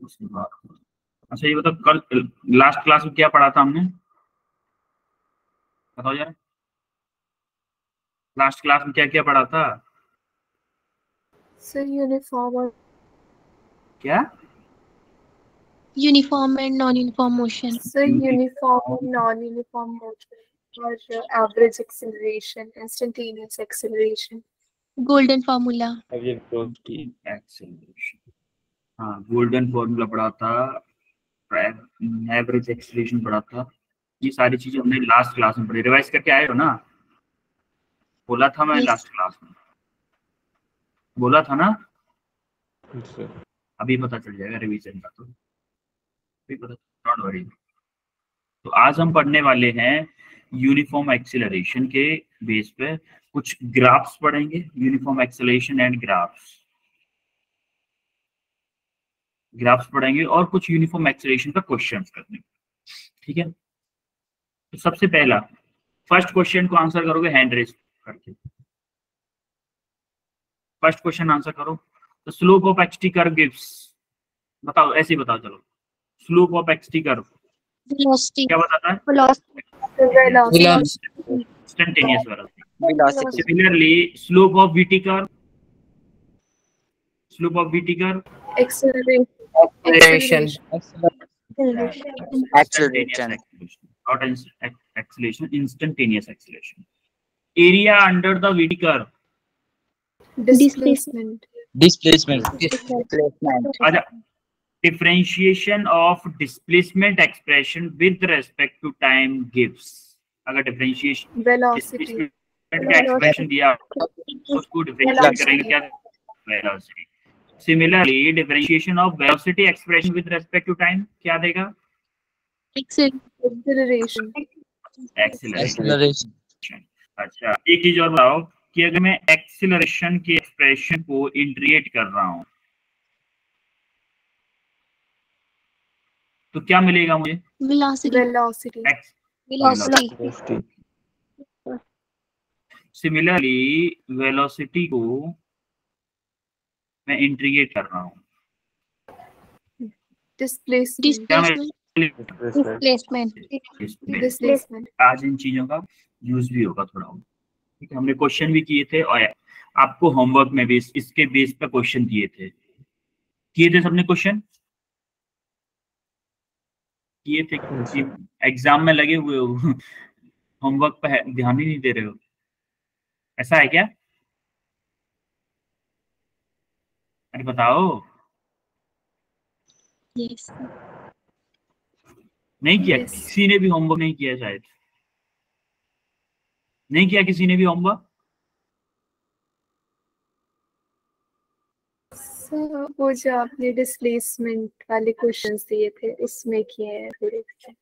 उसके बाद अच्छा ये बताओ, कल लास्ट क्लास में क्या पढ़ा था हमने, बताओ यार। लास्ट क्लास में क्या क्या पढ़ा था? सर यूनिफॉर्म और क्या? Uniform and non uniform motion. Sir uniform non uniform motion और average acceleration, instantaneous acceleration. Golden formula. Acceleration, हाँ गोल्डन फॉर्मूला पढ़ा था, एवरेज एक्सेलरेशन पढ़ा था। ये सारी चीजें हमने लास्ट क्लास में पढ़ी। रिवाइज करके आए हो ना? बोला था मैं यस। लास्ट क्लास में, बोला था ना? अभी पता चल जाएगा रिवीजन का, तो अभी पता, डोंट वरी। तो आज हम पढ़ने वाले हैं यूनिफॉर्म एक्सेलरेशन के बेस पे कुछ ग्राफ्स पढ़ेंगे, यूनिफॉर्म एक्सेलरेशन एंड ग्राफ्स पढ़ेंगे और कुछ यूनिफॉर्म एक्सेलरेशन का क्वेश्चंस करने, ठीक है? तो सबसे पहला फर्स्ट क्वेश्चन को आंसर करोगे हैंड रेज करके। फर्स्ट क्वेश्चन आंसर करो। The slope of XT curve gives, बताओ ऐसे ही बताओ, चलो। Slope of XT curve velocity. क्या बताता है? Velocity. Instantaneous velocity. velocity, similarly slope of VT curve, slope of VT curve acceleration. acceleration, instantaneous acceleration, acceleration, not acceleration, instantaneous acceleration. Area under the VT curve, displacement. displacement, अच्छा, differentiation of displacement expression with respect to time gives, अगर differentiation velocity. displacement का expression दिया उसको differentiate करेंगे क्या? velocity. Similarly differentiation of velocity expression with respect to time क्या देगा? Acceleration. acceleration. अच्छा एक चीज और बताओ कि अगर मैं एक्सीलरेशन के एक्सप्रेशन को इंटीग्रेट कर रहा हूं तो क्या मिलेगा मुझे? Velocity. Velocity. Velocity. Similarly velocity को मैं इंटीग्रेट कर रहा हूं, डिस्प्लेसमेंट। क्या मैं डिस्प्लेसमेंट। डिस्प्लेसमेंट। आज इन चीजों का यूज भी होगा थोड़ा, ठीक है? हमने क्वेश्चन भी किए थे और आपको होमवर्क में भी इसके बेस पे क्वेश्चन किए थे सबने क्वेश्चन किए थे कि एग्जाम में लगे हुए हो होमवर्क पे ध्यान ही नहीं दे रहे हो, ऐसा है क्या? अरे बताओ। यस। नहीं किया Yes. किसी ने भी होमवर्क नहीं किया, शायद नहीं किया किसी ने भी होमवर्क। सर वो जो आपने डिस्प्लेसमेंट वाले क्वेश्चंस दिए थे उसमें किए हैं थोड़े से।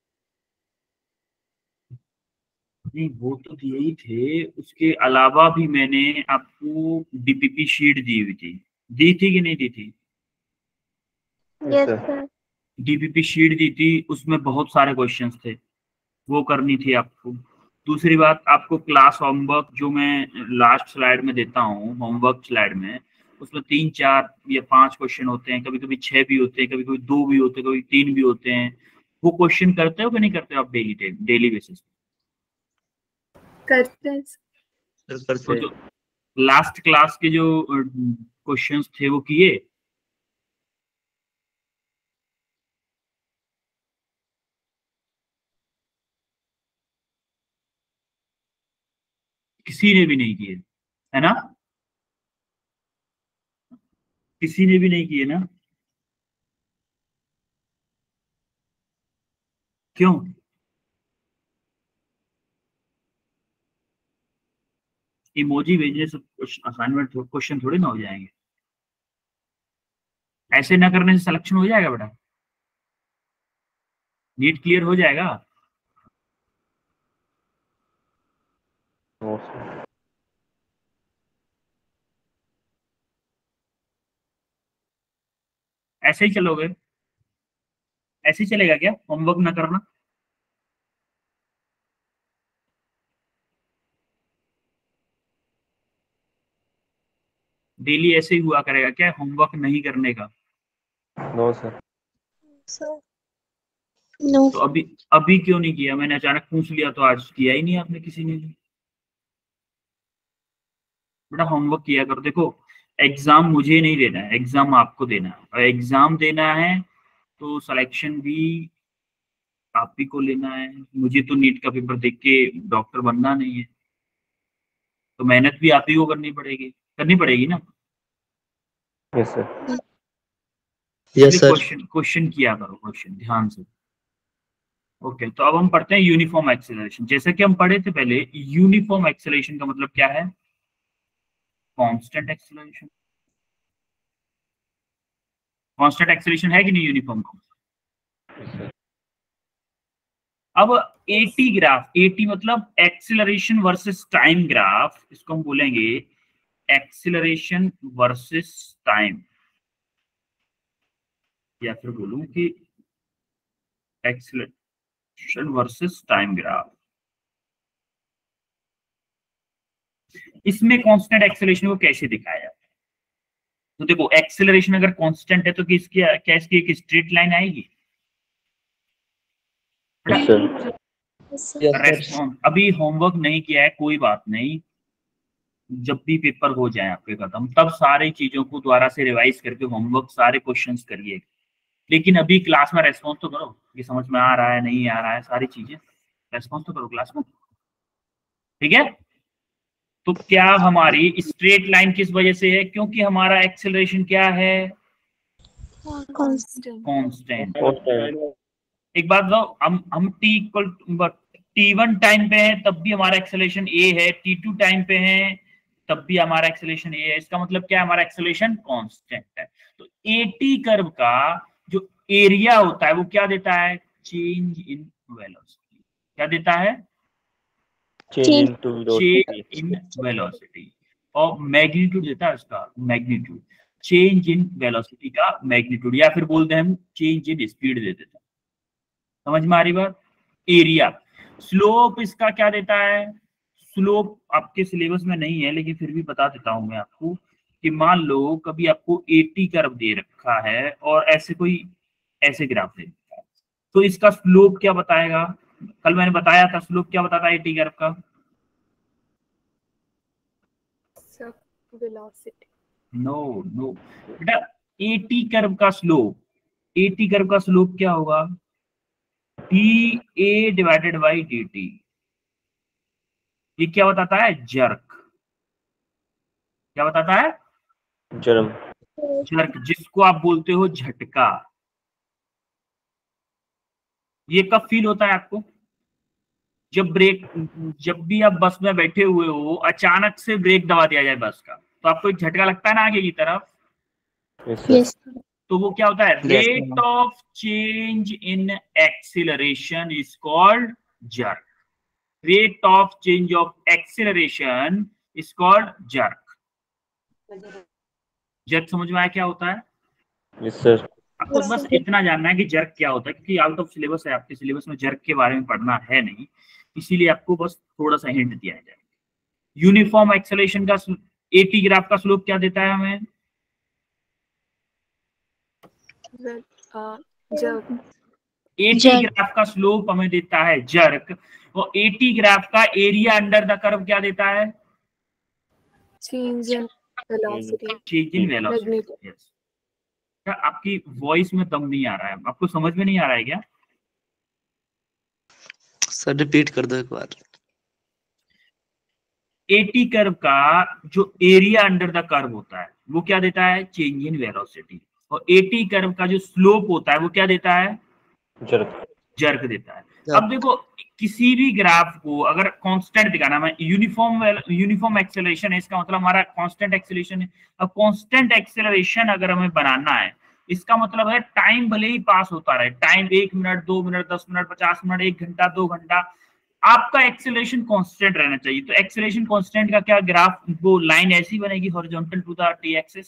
नहीं वो तो दिए ही थे, उसके अलावा भी मैंने आपको डीपीपी शीट दी थी कि नहीं दी थी? Yes sir. डीपीपी शीट दी थी, उसमें बहुत सारे क्वेश्चंस थे, वो करनी थी आपको। दूसरी बात, आपको क्लास होमवर्क जो मैं लास्ट स्लाइड में देता हूँ, होमवर्क स्लाइड में, उसमें 3 4 या 5 क्वेश्चन होते हैं, कभी कभी 6 भी होते हैं, कभी कभी 2 भी होते हैं, कभी 3 भी होते हैं। वो क्वेश्चन करते हो कि नहीं करते हो आप डेली बेसिस करते हैं पे? तो लास्ट क्लास के जो क्वेश्चंस थे वो किए? किसी ने भी नहीं किए, है ना? किसी ने भी नहीं किए ना? क्यों? इमोजी भेजने से असाइनमेंट क्वेश्चन थोड़ी ना हो जाएंगे, ऐसे ना करने से सिलेक्शन हो जाएगा बेटा, नीट क्लियर हो जाएगा। ऐसे ही चलोगे? ऐसे ही चलेगा क्या होमवर्क ना करना? डेली ऐसे ही हुआ करेगा क्या होमवर्क नहीं करने का? No sir. नो तो अभी क्यों नहीं किया? मैंने अचानक पूछ लिया तो आज किया ही नहीं आपने किसी ने भी। बेटा होमवर्क किया करो। देखो एग्जाम मुझे नहीं देना है, एग्जाम आपको देना है, और एग्जाम देना है तो सिलेक्शन भी आप ही को लेना है। मुझे तो नीट का पेपर देख के डॉक्टर बनना नहीं है, तो मेहनत भी आप ही को करनी पड़ेगी ना। Yes sir. Yes sir. Question किया करो, क्वेश्चन ध्यान से। ओके, तो अब हम पढ़ते हैं यूनिफॉर्म एक्सेलरेशन। जैसे कि हम पढ़े थे पहले, यूनिफॉर्म एक्सेलरेशन का मतलब क्या है? Constant acceleration. कांस्टेंट एक्सेलरेशन है कि नहीं यूनिफॉर्म का? अब एटी ग्राफ, एटी मतलब एक्सेलरेशन वर्सेस टाइम ग्राफ, इसको हम बोलेंगे एक्सेलरेशन वर्सेस टाइम, या फिर बोलूं कि एक्सेलरेशन वर्सेस टाइम ग्राफ। इसमें कांस्टेंट एक्सेलरेशन को कैसे दिखाया जाता है? तो देखो एक्सेलरेशन अगर कांस्टेंट है तो किसकी क्या इसकी एक स्ट्रेट लाइन आएगी? Yes sir. रेस्पॉन्स अभी होमवर्क नहीं किया है, कोई बात नहीं, जब भी पेपर हो जाए आपके खत्म तब सारी चीजों को दोबारा से रिवाइज करके होमवर्क सारे क्वेश्चंस करिए। लेकिन अभी क्लास में रेस्पॉन्स तो करो, ये समझ में आ रहा है नहीं आ रहा है, सारी चीजें रेस्पॉन्स तो करो क्लास में, ठीक है? तो क्या हमारी स्ट्रेट लाइन किस वजह से है? क्योंकि हमारा एक्सेलरेशन क्या है? कांस्टेंट। एक बात बताओ, हम t इक्वल t1 टाइम पे है तब भी हमारा एक्सेलरेशन a है, t2 टाइम पे है तब भी हमारा एक्सेलरेशन a है। इसका मतलब क्या है? हमारा एक्सेलरेशन कांस्टेंट है। तो AT कर्व का जो एरिया होता है वो क्या देता है? Change in velocity. क्या देता है? Change in velocity. और मैग्नीट्यूड देता है उसका, मैग्नीट्यूड, चेंज इन वेलोसिटी का मैग्नीट्यूड, या फिर बोलते हैं हम चेंज इन स्पीड दे देते हैं। समझ में आ रही बात? एरिया। स्लोप इसका क्या देता है? स्लोप आपके सिलेबस में नहीं है लेकिन फिर भी बता देता हूं मैं आपको कि मान लो कभी आपको 80 कर्व दे रखा है और ऐसे ग्राफ दे रखा है, तो इसका स्लोप क्या बताएगा? कल मैंने बताया था स्लोप क्या बताता है 80 कर्व का? वेलोसिटी। नो बेटा, 80 कर्व का स्लोप, 80 कर्व का स्लोप क्या होगा? dA divided by dt। ये क्या बताता है? जर्क। क्या बताता है? जर्क, जिसको आप बोलते हो झटका। ये कब फील होता है आपको? जब भी आप बस में बैठे हुए हो, अचानक से ब्रेक दबा दिया जाए बस का, तो आपको एक झटका लगता है ना आगे की तरफ? यस तो वो क्या होता है? Rate of change in acceleration is called jerk. Rate of change of acceleration is called jerk. Jerk समझ में आया क्या होता है? Yes sir. आपको बस इतना जानना है कि जर्क क्या होता है, क्योंकि आउट ऑफ सिलेबस है, आपके सिलेबस में जर्क के बारे में पढ़ना है नहीं, इसीलिए आपको बस थोड़ा सा हिंट दिया जाए। यूनिफॉर्म एक्सेलरेशन का एटी ग्राफ का स्लोप क्या देता है हमें? एटी ग्राफ का स्लोप हमें देता है जर्क, और एटी ग्राफ का एरिया अंडर द कर्व क्या देता है? Change in velocity. Change in velocity. Yes. क्या आपकी वॉइस में दम नहीं आ रहा है? आपको समझ में नहीं आ रहा है क्या? सर रिपीट कर दो एक बार। एटी कर्व का जो एरिया अंडर द कर्व होता है वो क्या देता है? Change in velocity. और एटी कर्व का जो स्लोप होता है वो क्या देता है? जर्क देता है। अब देखो किसी भी ग्राफ को अगर कांस्टेंट दिखाना, मैं यूनिफॉर्म एक्सेलरेशन है, इसका मतलब हमारा कांस्टेंट एक्सेलरेशन है। अब कांस्टेंट एक्सेलरेशन अगर हमें बनाना है, इसका मतलब है टाइम भले ही पास होता रहे, time 1 minute 2 minute 10 minute 50 minute 1 घंटा 2 घंटा, आपका एक्सेलरेशन कांस्टेंट रहना चाहिए। तो एक्सेलरेशन कांस्टेंट का क्या ग्राफ, वो लाइन ऐसी बनेगी horizontal to the T axis,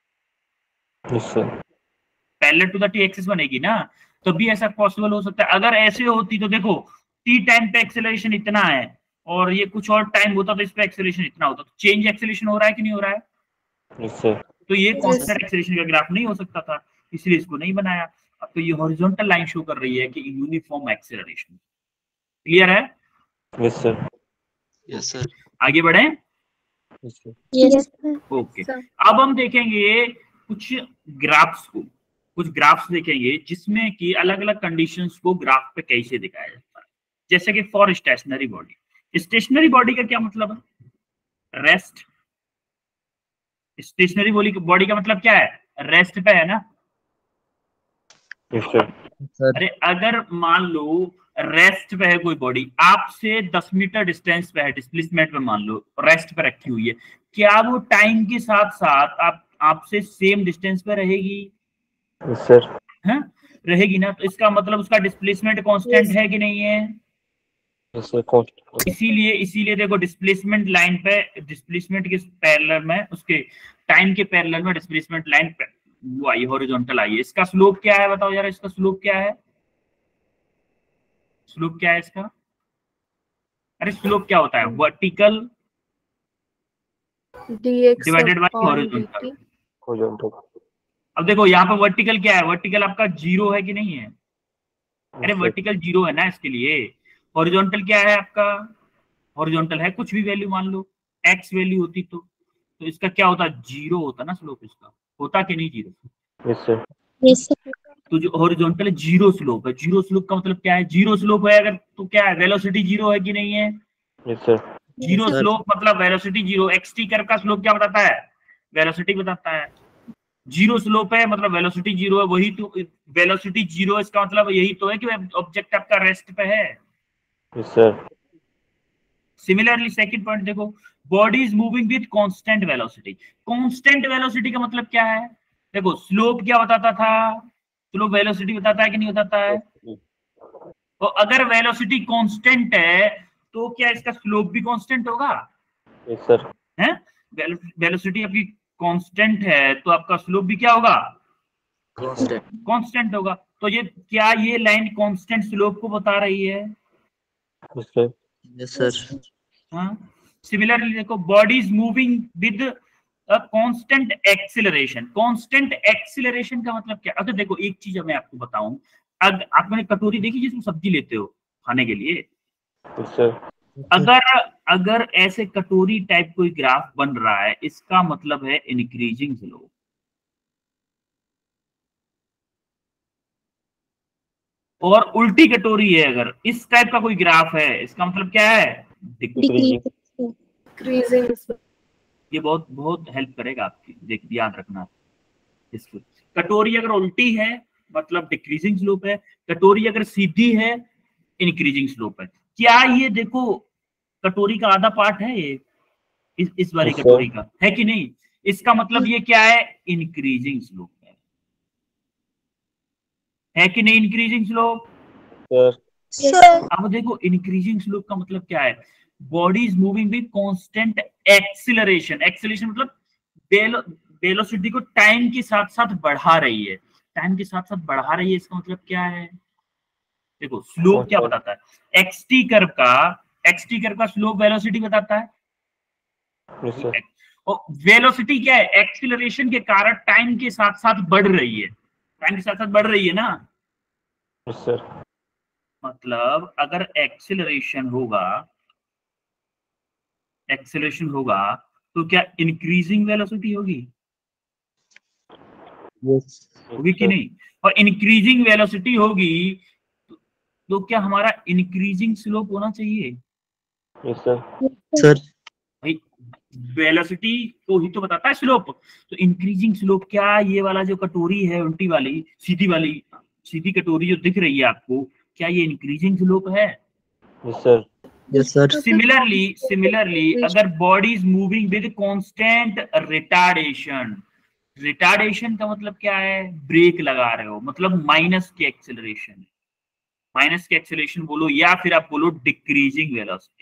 parallel to the T axis बनेगी ना, तो भी ऐसा पॉसिबल हो सकता है। अगर ऐसे होती तो देखो टी टाइम पे एक्सेलरेशन इतना है और ये कुछ और टाइम होता तो इस पे एक्सेलरेशन इतना होता, तो चेंज एक्सेलरेशन हो रहा है कि नहीं हो रहा है? तो ये कांस्टेंट एक्सेलरेशन का ग्राफ नहीं हो सकता था, इसलिए इसको नहीं बनाया। अब तो ये हॉरिजॉन्टल लाइन शो कर रही है कि यूनिफॉर्म एक्सेलरेशन। क्लियर है? Yes sir. Yes sir. आगे बढ़े। Yes sir. यस ओके, अब हम देखेंगे कुछ ग्राफ्स को, कुछ ग्राफ्स देखेंगे जिसमें कि अलग अलग कंडीशंस को ग्राफ पे कैसे दिखाया जाता है। जैसे कि for stationary body, stationary body का क्या मतलब है? रेस्ट। स्टेशनरी बॉडी का मतलब क्या है? रेस्ट पे है ना। Yes sir. अरे अगर मान लो रेस्ट पे है कोई बॉडी, आपसे 10 मीटर डिस्टेंस पे है, डिस्प्लेसमेंट पे मान लो रेस्ट पे रखी हुई है, क्या वो टाइम के साथ साथ आपसे सेम डिस्टेंस पे रहेगी? Yes sir. है, रहेगी ना। तो इसका मतलब उसका डिस्प्लेसमेंट कांस्टेंट है कि नहीं है? Yes sir. इसीलिए देखो डिस्प्लेसमेंट लाइन पे, डिस्प्लेसमेंट के पैरेलल में, उसके टाइम के पैरेलल में डिस्प्लेसमेंट लाइन पे वो आई, हॉरिजॉन्टल आई है। इसका स्लोप क्या है बताओ यार, इसका स्लोप क्या है? स्लोप क्या है इसका? अरे स्लोप क्या होता है? Vertical divided by horizontal. Horizontal. अब देखो यहाँ पे वर्टिकल क्या है? वर्टिकल आपका 0 है कि नहीं है? अरे वर्टिकल 0 है ना इसके लिए। हॉरिजॉन्टल क्या है आपका? हॉरिजॉन्टल है कुछ भी वैल्यू, मान लो x वैल्यू होती तो इसका क्या होता? 0 होता ना स्लोप इसका, होता कि नहीं 0? Yes sir. यस तो जो हॉरिजॉन्टल है 0 स्लोप है। 0 स्लोप का मतलब क्या है? 0 स्लोप है अगर तो क्या है? वेलोसिटी 0 है कि नहीं है? Yes sir. 0 स्लोप मतलब वेलोसिटी 0। xt कर्व का स्लोप क्या बताता है? वेलोसिटी बताता है। 0 स्लोप है मतलब वेलोसिटी 0 है, वही तो वेलोसिटी 0, इसका मतलब यही तो है कि ऑब्जेक्ट आपका रेस्ट पे है। Yes sir. Similarly second point देखो, body is moving with constant velocity. Constant velocity का मतलब क्या है? देखो स्लोप क्या बताता था? स्लोप वेलोसिटी बताता है कि नहीं बताता है? तो अगर वेलोसिटी कांस्टेंट है तो क्या इसका स्लोप भी कांस्टेंट होगा? Yes sir. है, वेलोसिटी आपकी कांस्टेंट है तो आपका स्लोप भी क्या होगा? कांस्टेंट होगा। तो ये क्या ये लाइन कांस्टेंट स्लोप को बता रही है? Yes sir. Yes sir. हाँ। सिमिलरली देखो, body is moving with a constant acceleration. Constant acceleration का मतलब क्या? अगर देखो एक चीज मैं आपको बताऊं, अगर आपने कटोरी देखी जिसमें सब्जी लेते हो खाने के लिए, यस सर। अगर ऐसे कटोरी टाइप कोई ग्राफ बन रहा है, इसका मतलब है इंक्रीजिंग स्लोप। और उल्टी कटोरी है अगर, इस टाइप का कोई ग्राफ है, इसका मतलब क्या है? डिक्रीजिंग। ये बहुत बहुत हेल्प करेगा आपकी, देख याद रखना इसको। कटोरी अगर उल्टी है मतलब डिक्रीजिंग स्लोप है, कटोरी अगर सीधी है इंक्रीजिंग स्लोप है। क्या ये देखो कटोरी का आधा पार्ट है ये, इस वाली Yes, कटोरी का है कि नहीं? इसका मतलब ये क्या है? इंक्रीजिंग स्लोप है कि नहीं? Increasing slope. सर। अब देखो इंक्रीजिंग स्लोप का मतलब क्या है? Body is moving with constant acceleration. Acceleration मतलब वेलोसिटी को टाइम के साथ साथ बढ़ा रही है। टाइम के साथ साथ बढ़ा रही है, इसका मतलब क्या है? देखो स्लोप क्या बताता है? एक्सटी कर्व का स्लोप वेलोसिटी बताता है। Yes sir. और वेलोसिटी क्या है? एक्सीलरेशन के कारण टाइम के साथ साथ बढ़ रही है। टाइम के साथ साथ बढ़ रही है ना। Yes sir. मतलब अगर एक्सीलरेशन होगा तो क्या इंक्रीजिंग वेलोसिटी होगी? होगी कि नहीं? और इंक्रीजिंग वेलोसिटी होगी तो क्या हमारा इंक्रीजिंग स्लोप होना चाहिए? Yes sir. सर। भाई वेलोसिटी को ही तो बताता है स्लोप। तो इंक्रीजिंग स्लोप क्या, ये वाला जो कटोरी है उल्टी वाली, सीधी कटोरी जो दिख रही है आपको, क्या ये इंक्रीजिंग स्लोप है? Yes sir. Yes sir. Similarly अगर body is moving with constant retardation, retardation का मतलब क्या है? ब्रेक लगा रहे हो, मतलब माइनस की एक्सेलरेशन। माइनस की एक्सेलरेशन बोलो या फिर आप बोलो डिक्रीजिंग वेलोसिटी।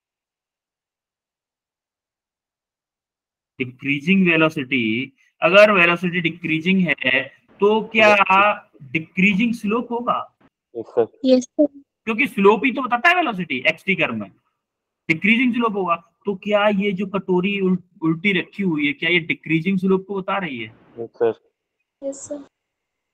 डिक्रीजिंग वेलोसिटी, अगर वेलोसिटी डिक्रीजिंग है तो क्या डिक्रीजिंग स्लोप होगा? Yes sir. यस क्योंकि स्लोप ही तो बताता है वेलोसिटी एक्सटी कर्व में। डिक्रीजिंग स्लोप होगा तो क्या ये जो कटोरी उल्टी रखी हुई है, क्या ये डिक्रीजिंग स्लोप को बता रही है? Yes sir. Yes sir.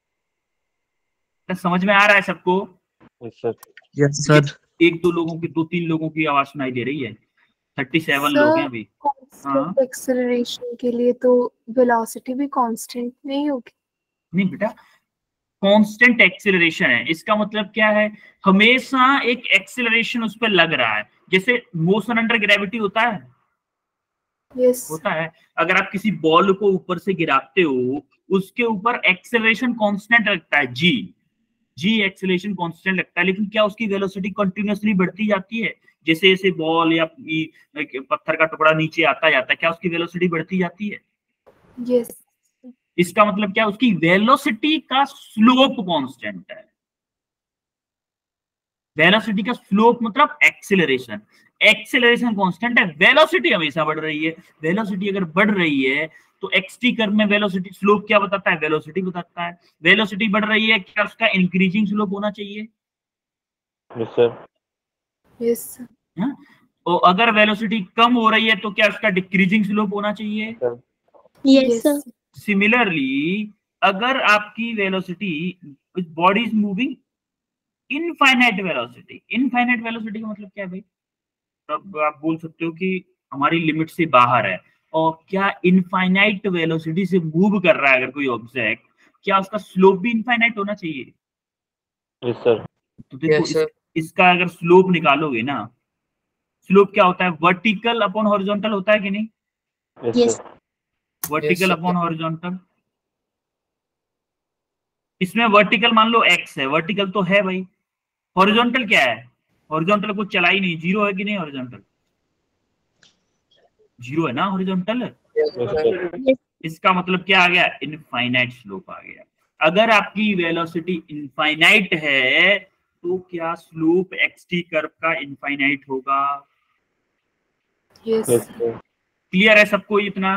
समझ में आ रहा है सबको? Yes, sir. Yes, sir. एक दो लोगों की, 2-3 लोगों की आवाज सुनाई दे रही है। 37 लोग हैं अभी। कांस्टेंट एक्सेलरेशन के लिए तो वेलोसिटी भी कांस्टेंट नहीं होगी। नहीं बेटा, कांस्टेंट एक्सेलरेशन है, इसका मतलब क्या है, हमेशा एक एक्सेलरेशन उस पर लग रहा है, जैसे मोशन अंडर ग्रेविटी होता है। यस होता है। अगर आप किसी बॉल को ऊपर से गिराते हो, उसके ऊपर एक्सेलरेशन कांस्टेंट लगता है, जी एक्सेलरेशन कांस्टेंट लगता है, लेकिन क्या उसकी वेलोसिटी कंटिन्यूअसली बढ़ती जाती है? जैसे जैसे बॉल या पत्थर का टुकड़ा नीचे आता जाता है, क्या उसकी वेलोसिटी बढ़ती जाती है? यस इसका मतलब क्या, उसकी वेलोसिटी का स्लोप कांस्टेंट है। वेलोसिटी का स्लोप मतलब एक्सेलरेशन, एक्सेलरेशन कांस्टेंट है, वेलोसिटी हमेशा बढ़ रही है। वेलोसिटी अगर बढ़ रही है तो एक्सटी कर्व में वेलोसिटी स्लोप क्या बताता है? वेलोसिटी बताता है। वेलोसिटी बढ़ रही है, क्या उसका इंक्रीजिंग स्लोप होना चाहिए? Yes, sir. यस हाँ? और अगर वेलोसिटी कम हो रही है तो क्या उसका डिक्रीजिंग स्लोप होना चाहिए? यस सिमिलरली अगर आपकी velocity, body is moving infinite velocity, infinite velocity का मतलब क्या है भाई? तब आप बोल सकते हो कि हमारी लिमिट से बाहर है। और क्या इनफाइनाइट वेलोसिटी से मूव कर रहा है अगर कोई ऑब्जेक्ट, क्या उसका स्लोप भी इनफाइनाइट होना चाहिए? Yes, sir. तो देखो इसका अगर स्लोप निकालोगे ना, स्लोप क्या होता है? वर्टिकल अपॉन हॉरिजॉन्टल होता है कि नहीं? Yes, sir. Vertical upon horizontal. इसमें वर्टिकल मान लो एक्स है, वर्टिकल तो है भाई। हॉरिजॉन्टल क्या है? हॉरिजॉन्टल कुछ चला ही नहीं, जीरो है कि नहीं? हॉरिजॉन्टल जीरो है ना हॉरिजॉन्टल। Yes, sir. इसका मतलब क्या आ गया? इनफाइनाइट स्लोप आ गया। अगर आपकी वेलोसिटी इनफाइनाइट है तो क्या स्लोप एक्सटी कर्व का इनफाइनाइट होगा? Yes, yes sir. क्लियर है सबको इतना?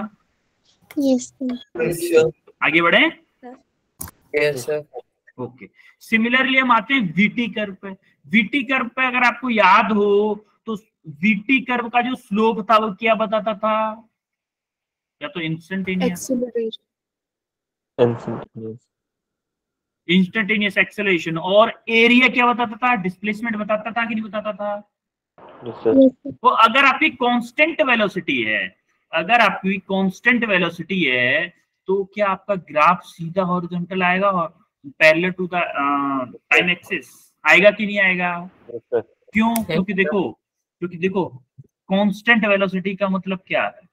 आगे बढ़े। Yes, sir. ओके, सिमिलरली हम आते हैं वीटी कर्व पे। वीटी कर्व पे अगर आपको याद हो तो वीटी कर्व का जो स्लोप था वो क्या बताता था? या तो instantaneous, acceleration Instantaneous. Instantaneous acceleration, और एरिया क्या बताता था? डिस्प्लेसमेंट बताता था कि नहीं बताता था? Yes, sir. तो अगर आपकी कांस्टेंट वेलोसिटी है, अगर आपकी कांस्टेंट वेलोसिटी है तो क्या आपका ग्राफ सीधा हॉरिजॉन्टल आएगा और parallel to the time axis आएगा कि नहीं आएगा? Yes, sir. क्यों? क्योंकि देखो कांस्टेंट वेलोसिटी का मतलब क्या है?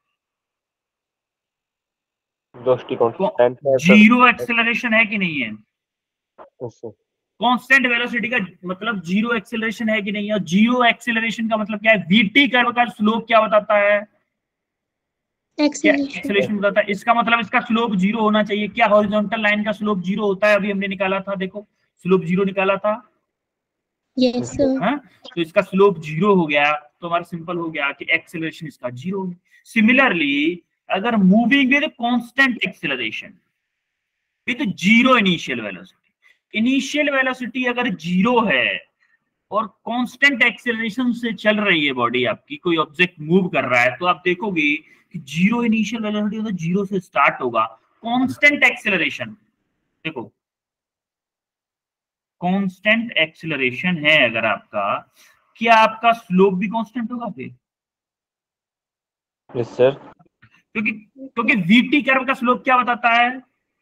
Velocity constant है, sir. जीरो एक्सेलरेशन है कि नहीं है? Yes, sir. कांस्टेंट वेलोसिटी का मतलब जीरो एक्सेलरेशन है कि नहीं है? और जीरो एक्सेलरेशन का मतलब क्या है? वीटी कर्व का स्लोप क्या बताता है? क्या एक्सेलरेशन बताता है? इसका मतलब इसका स्लोप जीरो होना चाहिए। क्या हॉरिजॉन्टल लाइन का स्लोप जीरो होता है? अभी हमने निकाला था, देखो स्लोप जीरो निकाला था। Yes, sir. हाँ? तो इसका स्लोप जीरो हो गया तो हमारा सिंपल हो गया कि एक्सेलरेशन इसका जीरो है। सिमिलरली अगर moving with constant acceleration with zero initial velocity, initial velocity अगर जीरो है और कांस्टेंट एक्सेलरेशन से चल रही है बॉडी आपकी, कोई ऑब्जेक्ट मूव कर रहा है, तो आप देखोगे कि जीरो इनिशियल वेलोसिटी होता है, जीरो से स्टार्ट होगा। कांस्टेंट एक्सेलरेशन, देखो कांस्टेंट एक्सेलरेशन है अगर आपका, क्या आपका स्लोप भी कांस्टेंट होगा फिर? Yes, sir. क्योंकि वीटी कर्व का स्लोप क्या बताता है?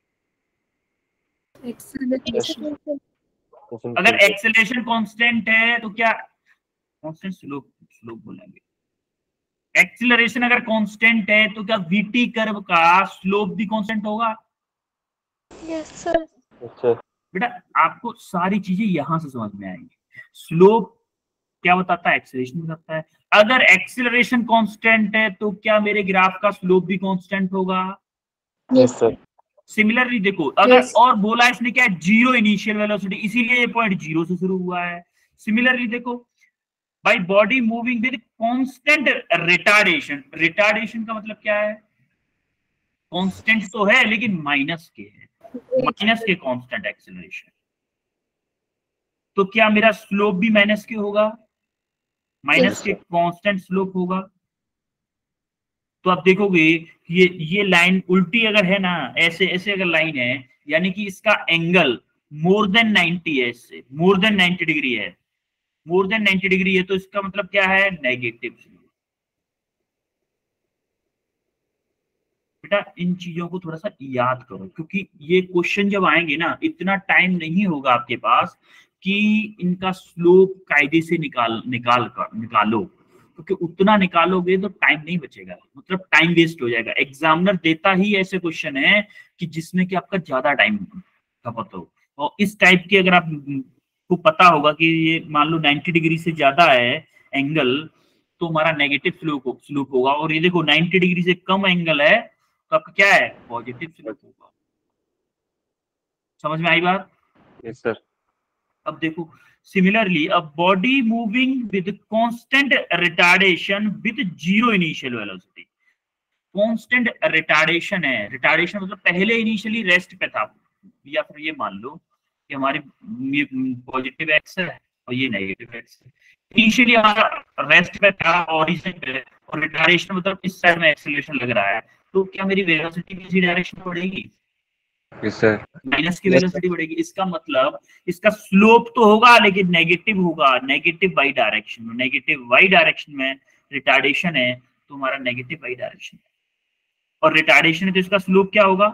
एक्सेलरेशन अगर एक्सेलरेशन कांस्टेंट है तो क्या कांस्टेंट स्लोप बोलेंगे। एक्सेलरेशन अगर कांस्टेंट है तो क्या वीटी कर्व का स्लोप भी कांस्टेंट होगा? Yes sir Yes, sir. बेटा आपको सारी चीजें यहां से समझ में आएंगी। स्लोप क्या बताता है? एक्सेलरेशन बताता है। अगर एक्सेलरेशन कांस्टेंट है तो क्या मेरे ग्राफ का स्लोप भी कांस्टेंट होगा? Yes, sir. सिमिलरली देखो अगर Yes. और बोला इसने क्या है? जीरो इनिशियल वेलोसिटी, इसीलिए ये पॉइंट जीरो से शुरू हुआ है। सिमिलरली देखो by body moving with constant retardation, retardation का मतलब क्या है? कांस्टेंट तो है लेकिन माइनस के है, माइनस के कांस्टेंट एक्सेलरेशन, तो क्या मेरा स्लोप भी माइनस के होगा? Minus Yes. के कांस्टेंट स्लोप होगा। तो आप देखोगे ये लाइन उल्टी अगर है ना, ऐसे ऐसे अगर लाइन है, यानी कि इसका एंगल मोर देन 90 है, इससे मोर देन 90 डिग्री है, मोर देन 90 डिग्री है, तो इसका मतलब क्या है, नेगेटिव स्लोप। बेटा इन चीजों को थोड़ा सा याद करो, क्योंकि ये क्वेश्चन जब आएंगे ना, इतना टाइम नहीं होगा आपके पास कि इनका स्लोप कायदे से निकालो, क्योंकि उतना निकालोगे तो टाइम नहीं बचेगा, मतलब टाइम वेस्ट हो जाएगा। एग्जामिनर देता ही ऐसे क्वेश्चन है कि जिसमें कि आपका ज्यादा टाइम खपत हो, और इस टाइप की अगर आपको पता होगा कि ये मान लो 90 डिग्री से ज्यादा है एंगल, तो हमारा नेगेटिव स्लोप होगा, और ये देखो 90 डिग्री से कम एंगल है तो आपका क्या है, पॉजिटिव स्लोप होगा। समझ में आई बात? Yes sir. अब देखो similarly a body moving with constant retardation with zero initial velocity, constant retardation है, रिटार्डेशन मतलब पहले इनिशियली रेस्ट पे था, या फिर ये मान लो कि हमारी पॉजिटिव एक्स है और ये नेगेटिव एक्स है, इनिशियली हमारा रेस्ट पे था ओरिजिन पे, और रिटार्डेशन मतलब इस साइड में एक्सेलरेशन लग रहा है, तो क्या मेरी वेलोसिटी भी इसी डायरेक्शन में बढ़ेगी? Yes sir. माइनस की वेलोसिटी बढ़ेगी, इसका मतलब इसका स्लोप तो होगा लेकिन नेगेटिव होगा, नेगेटिव वाई डायरेक्शन में, नेगेटिव वाई डायरेक्शन में रिटार्डेशन है तो हमारा नेगेटिव वाई डायरेक्शन है, और रिटार्डेशन है तो इसका स्लोप क्या होगा,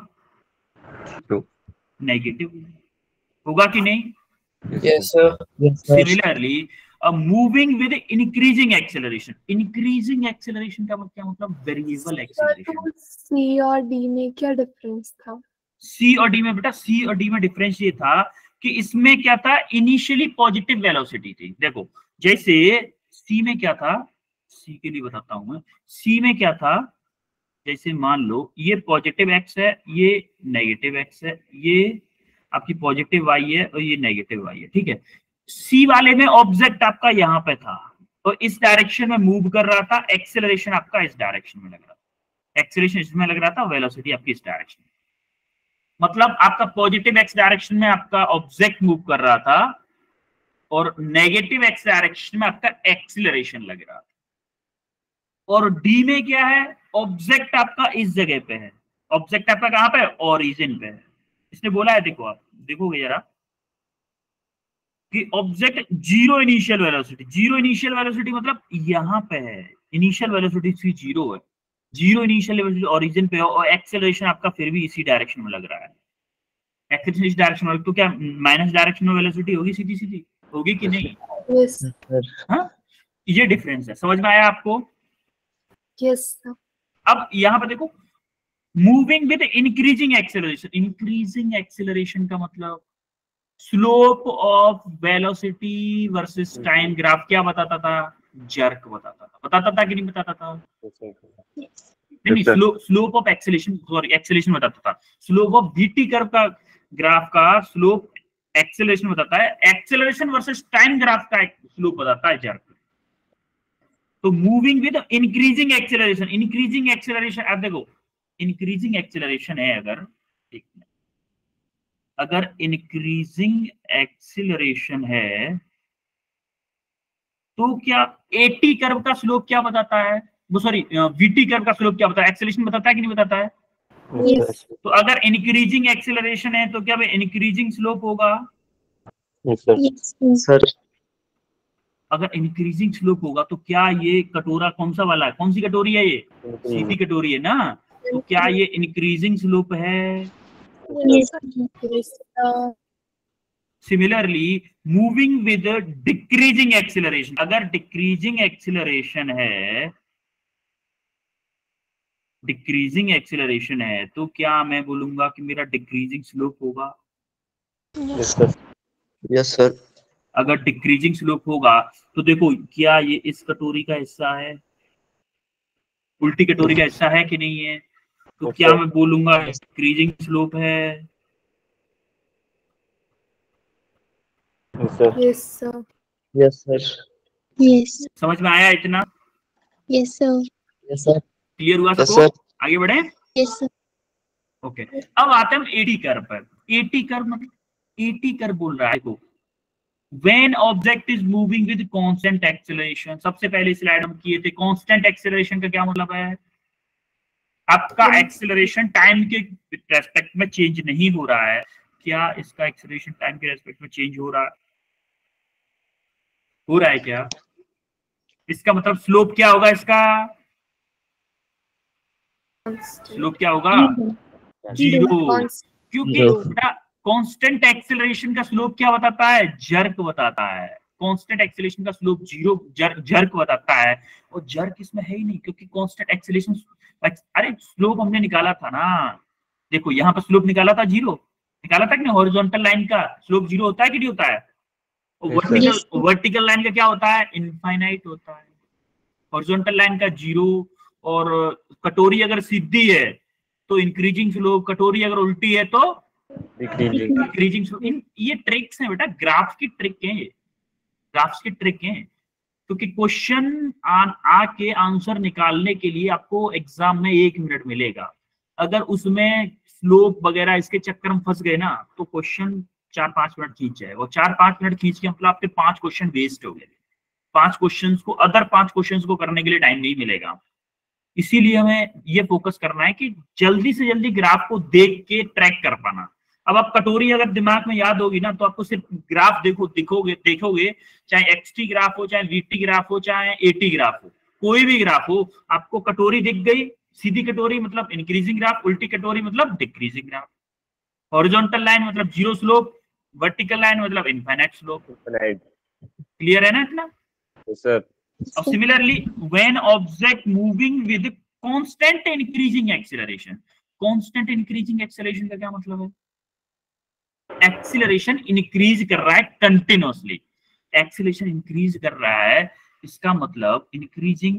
नेगेटिव होगा कि नहीं? Yes sir. Similarly moving with increasing acceleration, increasing acceleration का क्या मतलब, वेरिएबल एक्सेलरेशन। सी और डी में क्या डिफरेंस था? सी और डी में बेटा, सी और डी में डिफरेंस ये था कि इसमें क्या था, इनिशियली पॉजिटिव वेलोसिटी थी। देखो जैसे सी में क्या था, सी के लिए बताता हूं मैं, सी में क्या था, जैसे मान लो ये पॉजिटिव एक्स है, ये नेगेटिव एक्स है, ये आपकी पॉजिटिव वाई है और ये नेगेटिव वाई है, ठीक है। सी वाले में ऑब्जेक्ट आपका यहाँ पे था और इस डायरेक्शन में मूव कर रहा था, एक्सेलरेशन आपका इस डायरेक्शन में लग रहा था, एक्सेलरेशन इसमें लग रहा था, वेलोसिटी आपकी इस डायरेक्शन में, मतलब आपका पॉजिटिव एक्स डायरेक्शन में आपका ऑब्जेक्ट मूव कर रहा था और नेगेटिव एक्स डायरेक्शन में आपका एक्सीलरेशन लग रहा था। और डी में क्या है, ऑब्जेक्ट आपका इस जगह पे है, ऑब्जेक्ट आपका कहां पे है, ओरिजिन पे है। इसने बोला है, देखो आप देखोगे जरा कि object zero initial velocity, zero initial velocity मतलब यहां पे है, इनिशियल वेलोसिटी इसकी जीरो है, जीरो इनिशियल वेलोसिटी ओरिजिन पे है, और एक्सेलरेशन आपका फिर भी इसी डायरेक्शन में लग रहा है, एक्सेलरेशन इस डायरेक्शन में, तो क्या माइनस डायरेक्शन में वेलोसिटी होगी, सीधी सीधी होगी कि नहीं? यस हाँ, ये डिफरेंस है, समझ में आया आपको? यस। अब यहां पर देखो, moving with increasing acceleration, increasing acceleration का मतलब slope of velocity versus time graph क्या बताता था, जर्क बताता था कि नहीं बताता था? नहीं, slope of acceleration, sorry acceleration बताता था, स्लोप ऑफ वीटी कर्व का ग्राफ का स्लोप एक्सेलरेशन बताता है, एक्सेलरेशन वर्सेस टाइम ग्राफ का स्लोप बताता है जर्क। तो moving with increasing acceleration, increasing acceleration, अब देखो इंक्रीजिंग एक्सेलरेशन है, अगर इंक्रीजिंग एक्सेलरेशन है तो क्या एटी कर्व का स्लोप क्या बताता है, वो सॉरी वीटी कर्व का स्लोप क्या बताता है, एक्सेलरेशन बताता है कि नहीं बताता है? Yes. तो अगर इंक्रीजिंग एक्सेलरेशन है तो क्या इंक्रीजिंग स्लोप होगा? सर। अगर इंक्रीजिंग स्लोप होगा तो क्या ये कटोरा कौन सा वाला है, कौन सी कटोरी है, ये सीधी कटोरी है ना, तो क्या ये इंक्रीजिंग स्लोप है? Similarly moving with decreasing acceleration, अगर डिक्रीजिंग एक्सेलरेशन है, डिक्रीजिंग एक्सेलरेशन है तो क्या मैं बोलूंगा कि मेरा डिक्रीजिंग स्लोप होगा? Yes sir. अगर डिक्रीजिंग स्लोप होगा तो देखो क्या ये इस कटोरी का हिस्सा है, उल्टी कटोरी का हिस्सा है कि नहीं है, तो क्या मैं बोलूंगा डिक्रीजिंग स्लोप है? Yes sir. Yes sir. Yes. समझ में आया इतना? Yes, sir. Yes sir. Clear हुआ यस सबको? सर। आगे बढ़े? Yes, sir. ओके अब आते हैं हम एटी कर्व पर। एटी कर्व मतलब, एटी कर्व बोल रहा है देखो, when object is moving with constant acceleration, सबसे पहले स्लाइड हम किए थे, कांस्टेंट एक्सेलरेशन का क्या मतलब है, आपका एक्सेलरेशन टाइम के रेस्पेक्ट में चेंज नहीं हो रहा है, क्या इसका एक्सेलरेशन टाइम के रेस्पेक्ट में चेंज हो रहा है क्या? इसका मतलब स्लोप क्या होगा? इसका स्लोप क्या होगा? जीरो। क्योंकि कांस्टेंट एक्सेलरेशन का स्लोप क्या बताता है? जर्क बताता है। कांस्टेंट एक्सेलरेशन का स्लोप जीरो जर्क बताता है, और जर्क इसमें है ही नहीं क्योंकि कांस्टेंट एक्सेलरेशन। अरे स्लोप हमने निकाला था ना, देखो यहाँ पर स्लोप निकाला था, जीरो निकाला था कि नहीं? हॉरिजॉन्टल लाइन का स्लोप जीरो होता है कि नहीं होता है? वर्टिकल लाइन का क्या होता है? इनफाइनाइट होता है। हॉरिजॉन्टल लाइन का जीरो, और कटोरी अगर सीधी है तो इंक्रीजिंग स्लोप, कटोरी अगर उल्टी है तो डिक्रीजिंग स्लोप। ये ट्रिक्स हैं बेटा, ग्राफ की ट्रिक है, ग्राफ्स की ट्रिक है। क्योंकि क्वेश्चन आके आंसर निकालने के लिए आपको एग्जाम में 1 मिनट मिलेगा, अगर उसमें स्लोप वगैरह इसके चक्कर में फंस गए ना तो क्वेश्चन 4-5 मिनट खींच जाए, और 4-5 मिनट खींच के मतलब आपके 5 क्वेश्चन वेस्ट हो गए। 5 क्वेश्चंस को, अदर 5 क्वेश्चंस को करने के लिए टाइम नहीं मिलेगा। इसीलिए हमें ये फोकस करना है कि जल्दी से जल्दी ग्राफ को देख के ट्रैक कर पाना। अब आप कटोरी अगर दिमाग में याद होगी ना तो आपको सिर्फ ग्राफ देखोगे, चाहे एक्सटी ग्राफ हो, चाहे वीटी ग्राफ हो, चाहे एटी ग्राफ हो, कोई भी ग्राफ हो, आपको कटोरी दिख गई, सीधी कटोरी मतलब इंक्रीजिंग ग्राफ, उल्टी कटोरी मतलब डिक्रीजिंग ग्राफ, हॉरिजॉन्टल लाइन मतलब जीरो स्लोप, वर्टिकल लाइन मतलब इनफाइनाइट स्लोप। क्लियर है ना इतना? Sir. Similarly, when object moving with constant increasing acceleration, constant increasing acceleration का क्या मतलब है? एक्सीलरेशन इंक्रीज कर रहा है कंटिन्यूअसली, एक्सीलरेशन इंक्रीज कर रहा है, इसका मतलब इंक्रीजिंग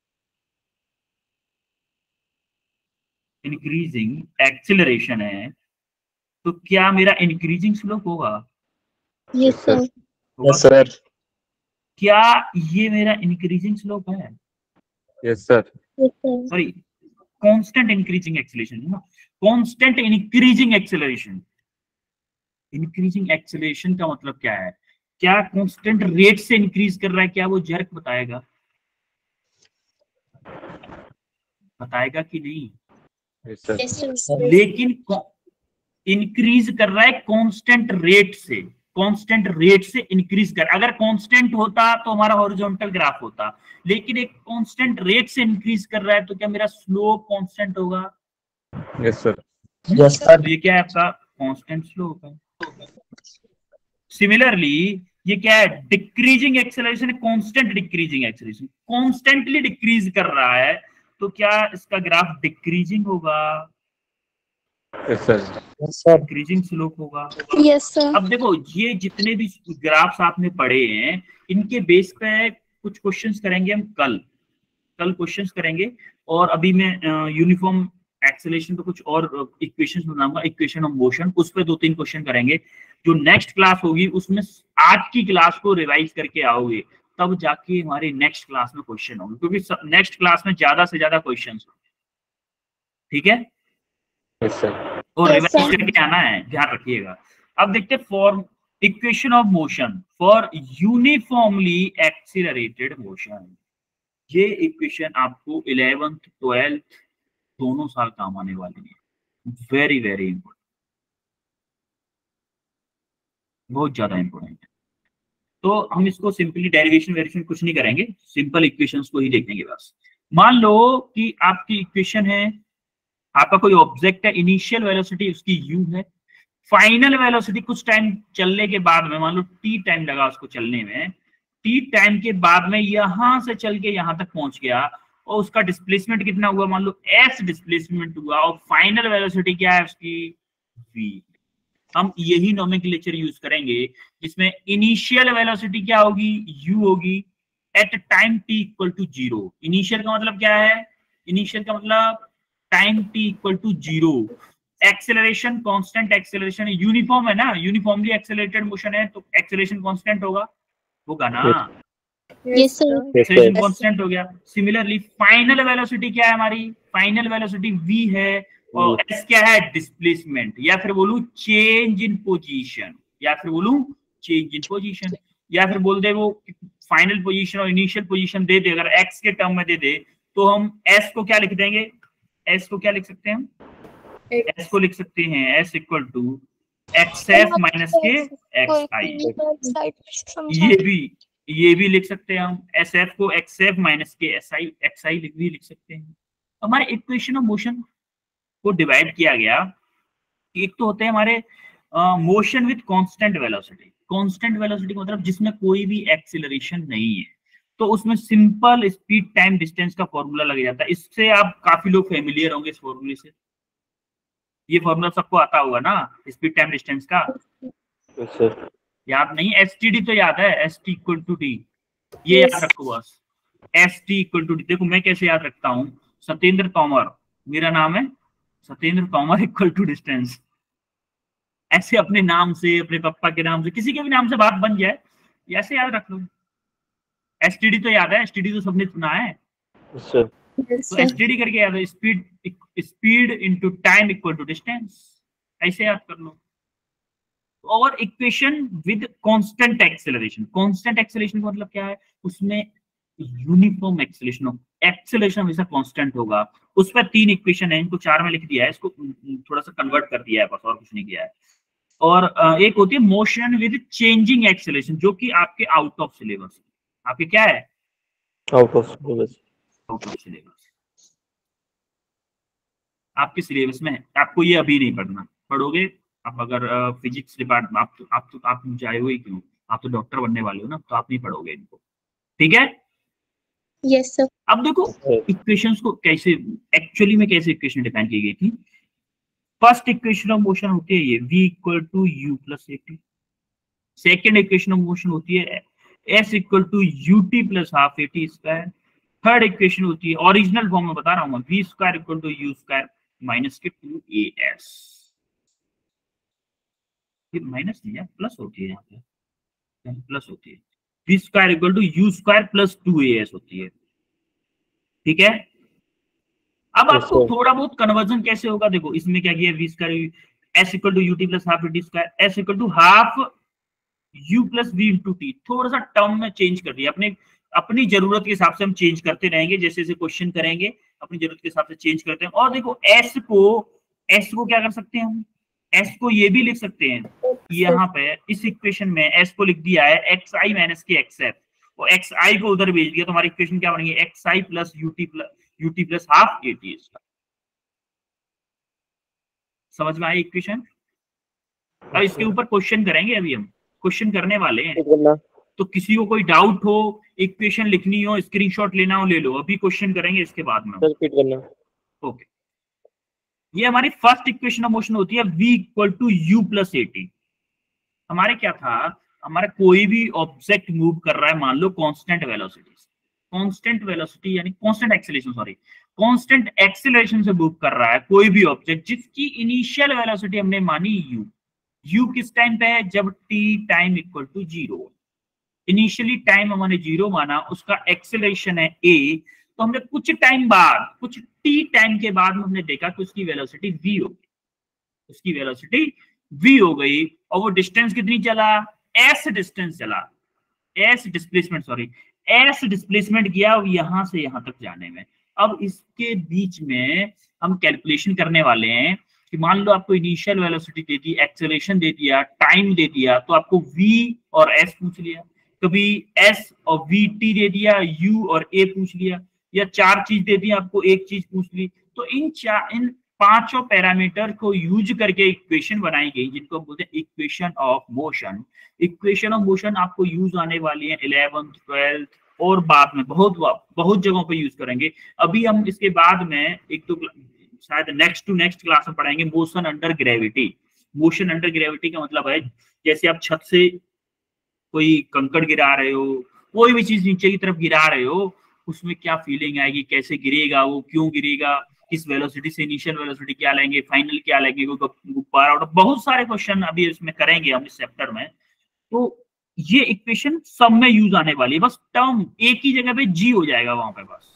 एक्सीलरेशन है, तो क्या मेरा इंक्रीजिंग स्लोप होगा? Yes, sir. Yes, sir. क्या ये मेरा इंक्रीजिंग स्लोप है? Yes sir. Yes, sir. Sorry, constant increasing acceleration है ना, constant increasing acceleration. Increasing acceleration का मतलब क्या है? क्या कांस्टेंट रेट से इंक्रीज कर रहा है? क्या वो जर्क बताएगा कि नहीं? Yes, sir. लेकिन इंक्रीज कर रहा है कांस्टेंट रेट से, कांस्टेंट रेट से इंक्रीज कर। अगर कांस्टेंट होता तो हमारा हॉरिजॉन्टल ग्राफ होता, लेकिन एक कांस्टेंट रेट से इंक्रीज कर रहा है, तो क्या मेरा स्लोप कांस्टेंट होगा? Yes sir. Yes, sir. तो ये क्या है? आपका कांस्टेंट स्लोप है। सिमिलरली ये क्या है? Decreasing acceleration, constant decreasing acceleration, constantly decrease कर रहा है, तो क्या इसका ग्राफ डिक्रीजिंग होगा? Yes sir. Yes, sir. Decreasing slope होगा। Yes, sir. अब देखो, ये जितने भी ग्राफ्स आपने पढ़े हैं, इनके बेस पे कुछ क्वेश्चंस करेंगे हम कल क्वेश्चंस करेंगे, और अभी मैं यूनिफॉर्म एक्सेलरेशन पे कुछ और इक्वेशंस बनाऊंगा, इक्वेशन ऑफ मोशन, उस पे 2-3 क्वेश्चन करेंगे। जो नेक्स्ट क्लास होगी उसमें आज की क्लास को रिवाइज करके आओगे, तब जाके हमारी नेक्स्ट क्लास में क्वेश्चन होंगे, क्योंकि नेक्स्ट क्लास में ज्यादा से ज्यादा क्वेश्चन। ठीक है? Yes sir. और Yes, रिवाइज sir. करके आना है, ध्यान रखिएगा। अब देखते हैं form equation of motion for uniformly accelerated motion. ये इक्वेशन आपको 11th 12th दोनों साल काम आने वाली है। वेरी वेरी इंपॉर्टेंट, बहुत ज्यादा इंपॉर्टेंट है। तो हम इसको सिंपली डेरिवेशन वेरिएशन कुछ नहीं करेंगे, सिंपल इक्वेशंस को ही देखेंगे बस। मान लो कि आपकी इक्वेशन है, आपका कोई ऑब्जेक्ट है, इनिशियल वेलोसिटी उसकी u है, फाइनल वेलोसिटी कुछ टाइम चलने के बाद में, मान लो t टाइम लगा उसको चलने में, t टाइम के बाद में यहां से चल के यहां तक पहुंच गया, और उसका डिस्प्लेसमेंट कितना हुआ? मान लो s डिस्प्लेसमेंट हुआ, और फाइनल वेलोसिटी क्या है उसकी? v। हम यही नोमेनक्लेचर यूज करेंगे जिसमें इनिशियल वेलोसिटी क्या होगी? u होगी, at time t equal to 0। Initial का मतलब क्या है? इनिशियल का मतलब time t equal to 0। Acceleration constant acceleration, uniform है ना, यूनिफॉर्मली एक्सेलरेटेड मोशन है, तो एक्सेलरेशन कांस्टेंट होगा ना? Yes, sir. एक्सेलरेशन कांस्टेंट हो गया। सिमिलरली फाइनल वेलोसिटी क्या है हमारी? फाइनल वेलोसिटी v है, और s क्या है? डिस्प्लेसमेंट, या फिर बोलूं चेंज इन पोजीशन, या फिर बोल दे वो फाइनल पोजीशन और इनिशियल पोजीशन दे दे, अगर x के टर्म में दे दे, तो हम s को क्या लिख देंगे? s को क्या लिख सकते हैं? s को लिख सकते हैं s equal to x f minus के एक्स आई, ये भी लिख सकते हैं हम। एस एफ को एक्स एफ माइनस के एक्स आई भी लिख सकते हैं। हमारे इक्वेशन ऑफ मोशन को डिवाइड किया गया। एक तो होते हैं हमारे motion with constant velocity. Constant velocity का मतलब जिसमें कोई भी एक्सीलरेशन नहीं है, तो उसमें सिंपल स्पीड टाइम डिस्टेंस का फॉर्मूला लग जाता है। इससे आप काफी लोग फेमिलियर होंगे इस फॉर्मूले से। ये फॉर्मूला सबको आता होगा ना, स्पीड टाइम डिस्टेंस का। सर याद नहीं? एसटीडी तो याद है, S T equal to D, ये याद रखो बस। S T equal to D, देखो मैं कैसे याद रखता हूँ। सत्येंद्र तोमर, मेरा नाम है Satyendra Tomar equal to distance. ऐसे अपने नाम से, अपने पापा के नाम से, किसी के भी नाम से बात बन जाए, ऐसे याद रख लो। एसटीडी तो याद है, एसटीडी तो सबने सुना है। सर तो एसटीडी करके याद है, speed into time equal to distance, ऐसे याद कर लो। और equation with constant acceleration. Constant acceleration का मतलब क्या है? उसमें यूनिफॉर्म एक्सेलरेशन हो, एक्सेलरेशन हमेशा कांस्टेंट होगा। उस पर 3 इक्वेशन है, इनको 4 में लिख दिया है, इसको थोड़ा सा कन्वर्ट कर दिया है बस, और कुछ नहीं किया है। और एक होती है मोशन विद चेंजिंग एक्सेलरेशन, जो कि आपके आउट ऑफ सिलेबस। आपके क्या है? Out of syllabus. Out of syllabus, आपके सिलेबस में है, आपको ये अभी नहीं पढ़ना। पढ़ोगे आप अगर फिजिक्स डिपार्टमेंट, आप जाए हुए क्यों, आप तो डॉक्टर बनने वाले हो ना, तो आप नहीं पढ़ोगे इनको, ठीक है? Yes sir. अब देखो इक्वेशंस को कैसे एक्चुअली में कैसे इक्वेशन डिफाइन की गई थी। फर्स्ट इक्वेशन ऑफ मोशन होती है ये v equal to u plus a t. Second equation of motion होती है s equal to u t plus half a t square. Third equation होती है, ओरिजिनल फॉर्म में बता रहा हूँ मैं, v square equal to u square minus के 2as। ये माइनस नहीं है, प्लस होती है, यहाँ पे प्लस होती है। v square equal to u square plus 2as होती है, ठीक है? अब आपको थोड़ा बहुत कन्वर्जन कैसे होगा, देखो इसमें क्या किया, v square s equal to u t plus half a t square, s equal to half u plus v into t. थोड़ा सा टर्म में चेंज कर दिया, अपनी जरूरत के हिसाब से हम चेंज करते रहेंगे, जैसे जैसे क्वेश्चन करेंगे अपनी जरूरत के हिसाब से चेंज करते हैं। और देखो s को क्या कर सकते हैं हम, s को ये भी लिख सकते हैं, यहाँ पे इस इक्वेशन में s को लिख दिया है xi माइनस के xf, और xi को उधर भेज दिया, तो हमारी इक्वेशन क्या बनेगी, xi plus ut plus half at। समझ में आई इक्वेशन? अब इसके ऊपर क्वेश्चन करेंगे, अभी हम क्वेश्चन करने वाले हैं। तो किसी को कोई डाउट हो, इक्वेशन लिखनी हो, स्क्रीनशॉट लेना हो, ले लो, अभी क्वेश्चन करेंगे इसके बाद में। रिपीट करना। ओके, ये हमारी फर्स्ट इक्वेशन ऑफ मोशन होती है v equal to u plus a t. हमारे क्या था, हमारा कोई भी ऑब्जेक्ट मूव कर रहा है, मान लो कांस्टेंट वेलोसिटी, कांस्टेंट वेलोसिटी यानी constant acceleration, sorry constant acceleration से मूव कर रहा है कोई भी ऑब्जेक्ट, जिसकी इनिशियल वेलोसिटी हमने मानी u। u किस टाइम पे है, जब t time equal to 0। Initially time हमने 0 माना, उसका एक्सेलरेशन है a, तो हमने कुछ टाइम बाद, कुछ t टाइम के बाद हमने देखा कि उसकी वेलोसिटी v हो गई, उसकी वेलोसिटी v हो गई। और वो डिस्टेंस कितनी चला, s डिस्टेंस चला, s displacement, sorry s displacement किया यहां से यहां तक जाने में। अब इसके बीच में हम कैलकुलेशन करने वाले हैं कि मान लो आपको इनिशियल वेलोसिटी दे दी, एक्सेलरेशन दे दिया, टाइम दे दिया, तो आपको v और s पूछ लिया, कभी s और vt दे दिया, u और a पूछ लिया, या 4 चीज दे दी आपको, एक चीज पूछ ली। तो इन 5 पैरामीटर को यूज करके इक्वेशन बनाई गई, जिनको बोलते हैं equation of motion. Equation of motion आपको यूज आने वाली है 11th 12th और बाद में बहुत जगहों पे यूज करेंगे। अभी हम इसके बाद में एक तो शायद नेक्स्ट टू नेक्स्ट क्लास में पढ़ाएंगे motion under gravity. Motion under gravity का मतलब है, जैसे आप छत से कोई कंकड़ गिरा रहे हो, कोई भी चीज नीचे की तरफ गिरा रहे हो, उसमें क्या फीलिंग आएगी, कैसे गिरेगा वो, क्यों गिरेगा, किस वेलोसिटी से, इनिशियल वेलोसिटी क्या लेंगे, फाइनल क्या लेंगे, गुब्बारा उड़ा, बहुत सारे क्वेश्चन अभी इसमें करेंगे हम इस चैप्टर में। तो ये इक्वेशन सब में यूज आने वाली है, बस टर्म एक ही जगह पे जी हो जाएगा, वहां पे बस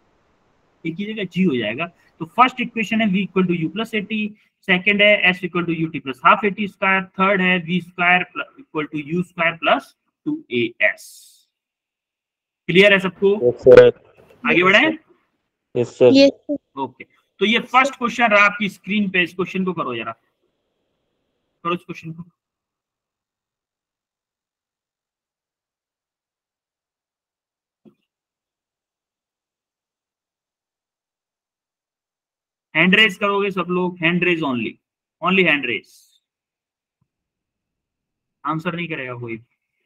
एक ही जगह जी हो जाएगा। तो फर्स्ट इक्वेशन है v equal to u plus a t, second है s equal to u t plus half a t square, third है v square equal to u square plus 2as। Clear है सबको? आगे बढ़े? Yes sir. ओके, तो ये first question रहा आपकी स्क्रीन पे, इस क्वेश्चन को करो जरा। करो इस क्वेश्चन को। हैंड रेज करोगे सब लोग, hand raise only, only hand raise, answer नहीं करेगा कोई।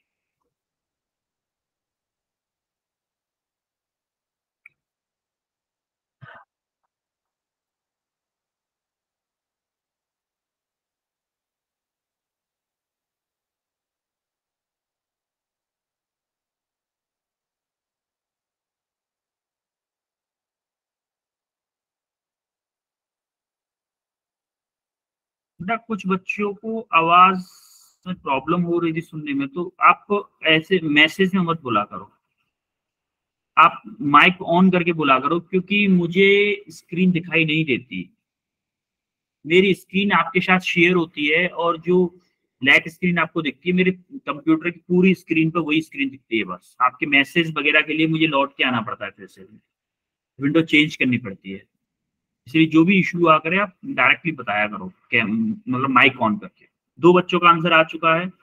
बेटा कुछ बच्चों को आवाज में प्रॉब्लम हो रही थी सुनने में, तो आप ऐसे मैसेज में मत बोला करो, आप माइक ऑन करके बोला करो, क्योंकि मुझे स्क्रीन दिखाई नहीं देती। मेरी स्क्रीन आपके साथ शेयर होती है और जो ब्लैक स्क्रीन आपको दिखती है मेरे कंप्यूटर की पूरी स्क्रीन पर वही स्क्रीन दिखती है। बस आपके मैसेज वगैरह के लिए मुझे लौट के आना पड़ता है, फिर से विंडो चेंज करनी पड़ती है। इसलिए जो भी इशू आ करे आप डायरेक्टली बताया करो, मतलब माइक ऑन करके। 2 बच्चों का आंसर आ चुका है।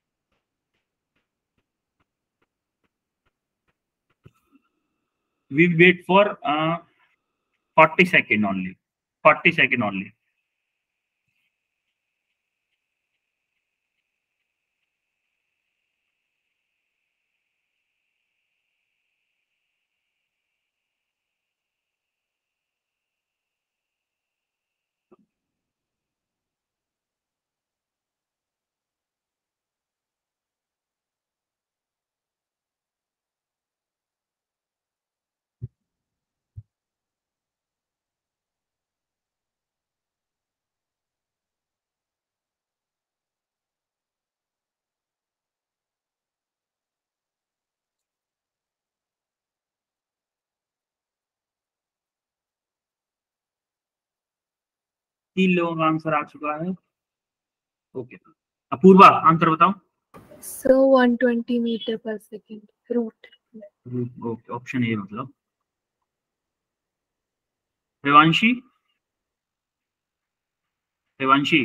We wait for 40 second only, 40 second only. तीन लोगों का आंसर आ चुका है। ओके, अपूर्वा आंसर बताओ। So 120 meter per second root. Okay, option A मतलब। Devanshi, Devanshi,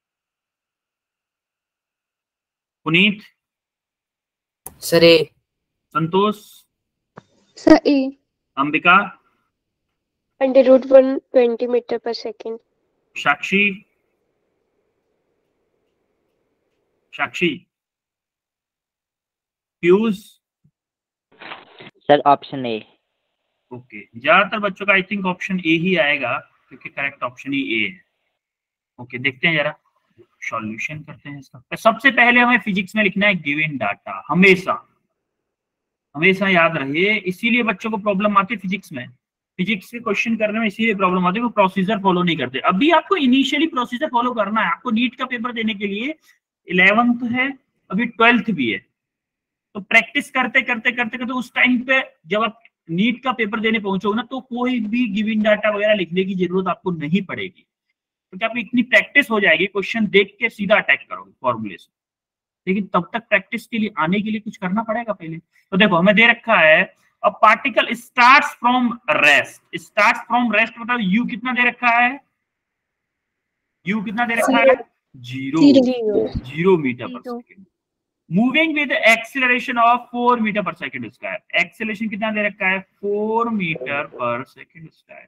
Puneet, sir A. Santosh, sir A. Ambika, √120 meter per second. Sakshi, Sakshi, Piyush, sir option A. Okay, ज्यादातर बच्चों का आई थिंक ऑप्शन ए ही आएगा, क्योंकि करेक्ट ऑप्शन ही ए है। ओके, देखते हैं जरा, सॉल्यूशन करते हैं इसका। सबसे पहले हमें फिजिक्स में लिखना है गिवन डाटा, हमेशा हमेशा याद रहे। इसीलिए बच्चों को प्रॉब्लम आती है फिजिक्स में, फिजिक्स के क्वेश्चन करने में इसीलिए प्रॉब्लम आती है, वो प्रोसीजर फॉलो नहीं करते। अभी आपको इनिशियली प्रोसीजर फॉलो करना है। आपको नीट का पेपर देने के लिए 11th है, अभी 12th भी है, तो प्रैक्टिस करते करते करते करते उस टाइम पे जब आप नीट का पेपर देने पहुंचोगे ना, तो कोई भी गिवन डाटा वगैरह लिखने की जरूरत आपको नहीं पड़ेगी, क्योंकि आपकी इतनी प्रैक्टिस हो जाएगी, क्वेश्चन देख के सीधा अटैक करोगे फॉर्मूले से। लेकिन तब तक प्रैक्टिस के लिए आने के लिए कुछ करना पड़ेगा पहले। तो देखो हमें दे रखा है, a particle starts from rest, starts from rest मतलब यू कितना दे रखा है, यू कितना दे रखा है, 0 meter per second, moving with acceleration of 4 meter per second square. Acceleration कितना दे रखा है, 4 meter per second square,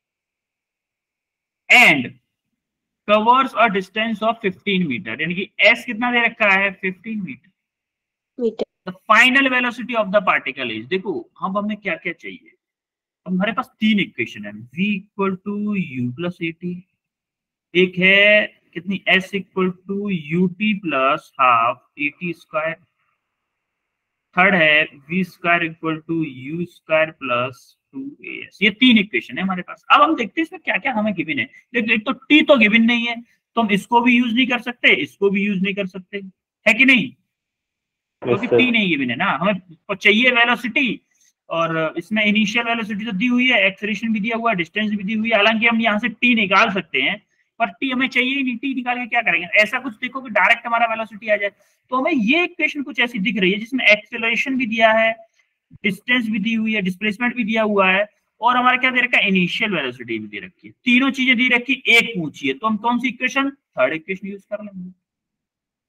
and covers a distance of 15 meter, यानी कि एस कितना दे रखा है, 15 meter. The final velocity of the particle is, देखो हम हमें क्या क्या चाहिए, हमारे पास 3 इक्वेशन है, v equal to u plus a t, एक है कितनी, s equal to u t plus half a t square, third है v square equal to u square plus 2as। ये 3 इक्वेशन है हमारे पास। अब हम देखते हैं इसमें क्या क्या हमें गिवन है। देखो एक तो t तो गिवन नहीं है, तो हम इसको भी यूज नहीं कर सकते, इसको भी यूज नहीं कर सकते, है कि नहीं, क्योंकि t नहीं गिवन है ना। हमें चाहिए वेलोसिटी, और इसमें इनिशियल वेलोसिटी तो दी हुई है, एक्सेलरेशन भी दिया हुआ है, डिस्टेंस भी दी हुई है। हालांकि हम यहाँ से t निकाल सकते हैं, पर t हमें चाहिए ही नहीं, t निकाल के क्या करेंगे। ऐसा कुछ देखो कि डायरेक्ट हमारा वेलोसिटी आ जाए, तो हमें ये इक्वेशन कुछ ऐसी दिख रही है जिसमें एक्सेलरेशन भी दिया है, डिस्टेंस भी दी हुई है, डिस्प्लेसमेंट भी दिया हुआ है, और हमारा क्या दे रखा है, इनिशियल वेलोसिटी भी दे रखी है। तीनों चीजें दी रखी, एक पूछी है, तो हम कौन सी इक्वेशन, थर्ड इक्वेशन यूज कर लेंगे।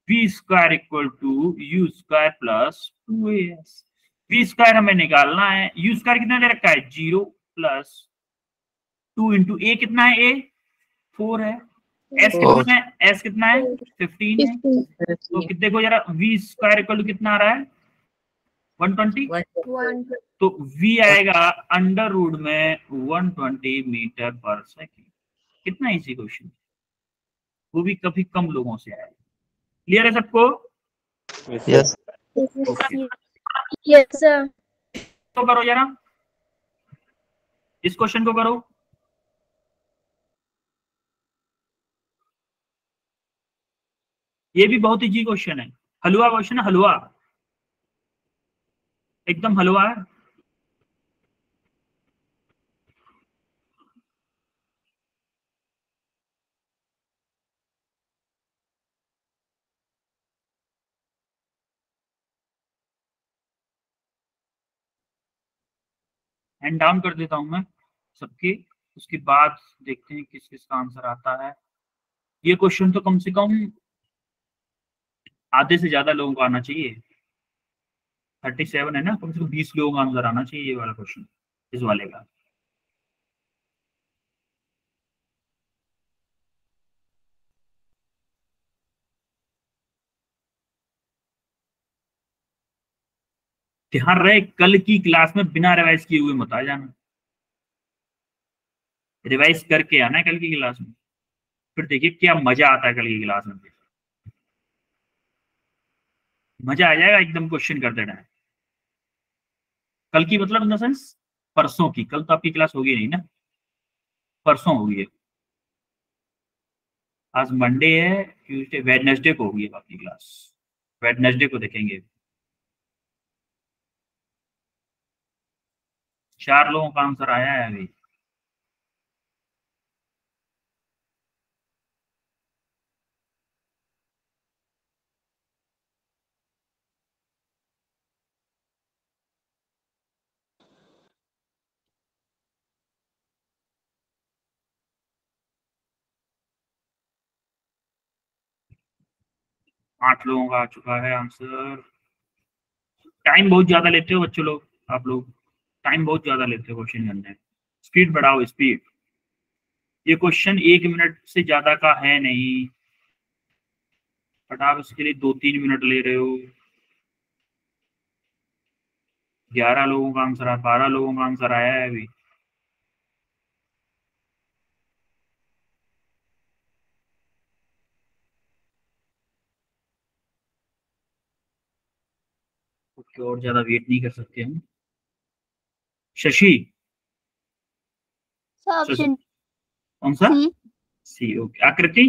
V square equal to u square plus 2as। V square हमें निकालना है, यू स्क्वायर कितना दे रखा है 0 प्लस 2 इंटू ए कितना है, ए 4 है, एस कितना है, एस कितना है 15 है। तो देखो जरा वी स्क्वायर इक्वल टू कितना आ रहा है 120। तो v आएगा अंडर रूट में 120 मीटर पर सेकेंड। कितना इजी क्वेश्चन, वो भी काफी कम लोगों से आया। क्लियर है सबको? Yes yes sir. तो करो जरा इस क्वेश्चन को करो। ये भी बहुत इजी क्वेश्चन है, हलवा क्वेश्चन है, हलवा एकदम हलवा है। हैंड डाउन कर देता हूं मैं सबके, उसके बाद देखते हैं किस किस का आंसर आता है। ये क्वेश्चन तो कम से कम आधे से ज्यादा लोगों को आना चाहिए। 37 है ना, कम से कम 20 लोगों का आंसर आना चाहिए ये वाला क्वेश्चन, इस वाले का। ध्यान रहे कल की क्लास में बिना रिवाइज किए हुए मत आ जाना, रिवाइज करके आना है कल की क्लास में, फिर देखिए क्या मजा आता है कल की क्लास में। मजा आ जाएगा एकदम क्वेश्चन कर देना है। कल की मतलब इन द सेंस परसों की, कल तो आपकी क्लास होगी नहीं ना, परसों होगी है। आज मंडे है, ट्यूसडे वेडनेसडे को होगी आपकी क्लास, वेडनेसडे को देखेंगे। 4 लोगों का आंसर आया है अभी। आठ लोगों का आ चुका है आंसर। टाइम बहुत ज्यादा लेते हो बच्चों लोग, आप लोग टाइम बहुत ज्यादा लेते हो क्वेश्चन करने में, स्पीड बढ़ाओ स्पीड। ये क्वेश्चन 1 मिनट से ज्यादा का है नहीं, बट आप इसके लिए 2-3 मिनट ले रहे हो। 11 लोगों का आंसर है, 12 लोगों का आंसर आया है अभी। कुछ और ज्यादा वेट नहीं कर सकते हम। शशि ऑप्शन कौन सा? C. C, okay. Aakriti?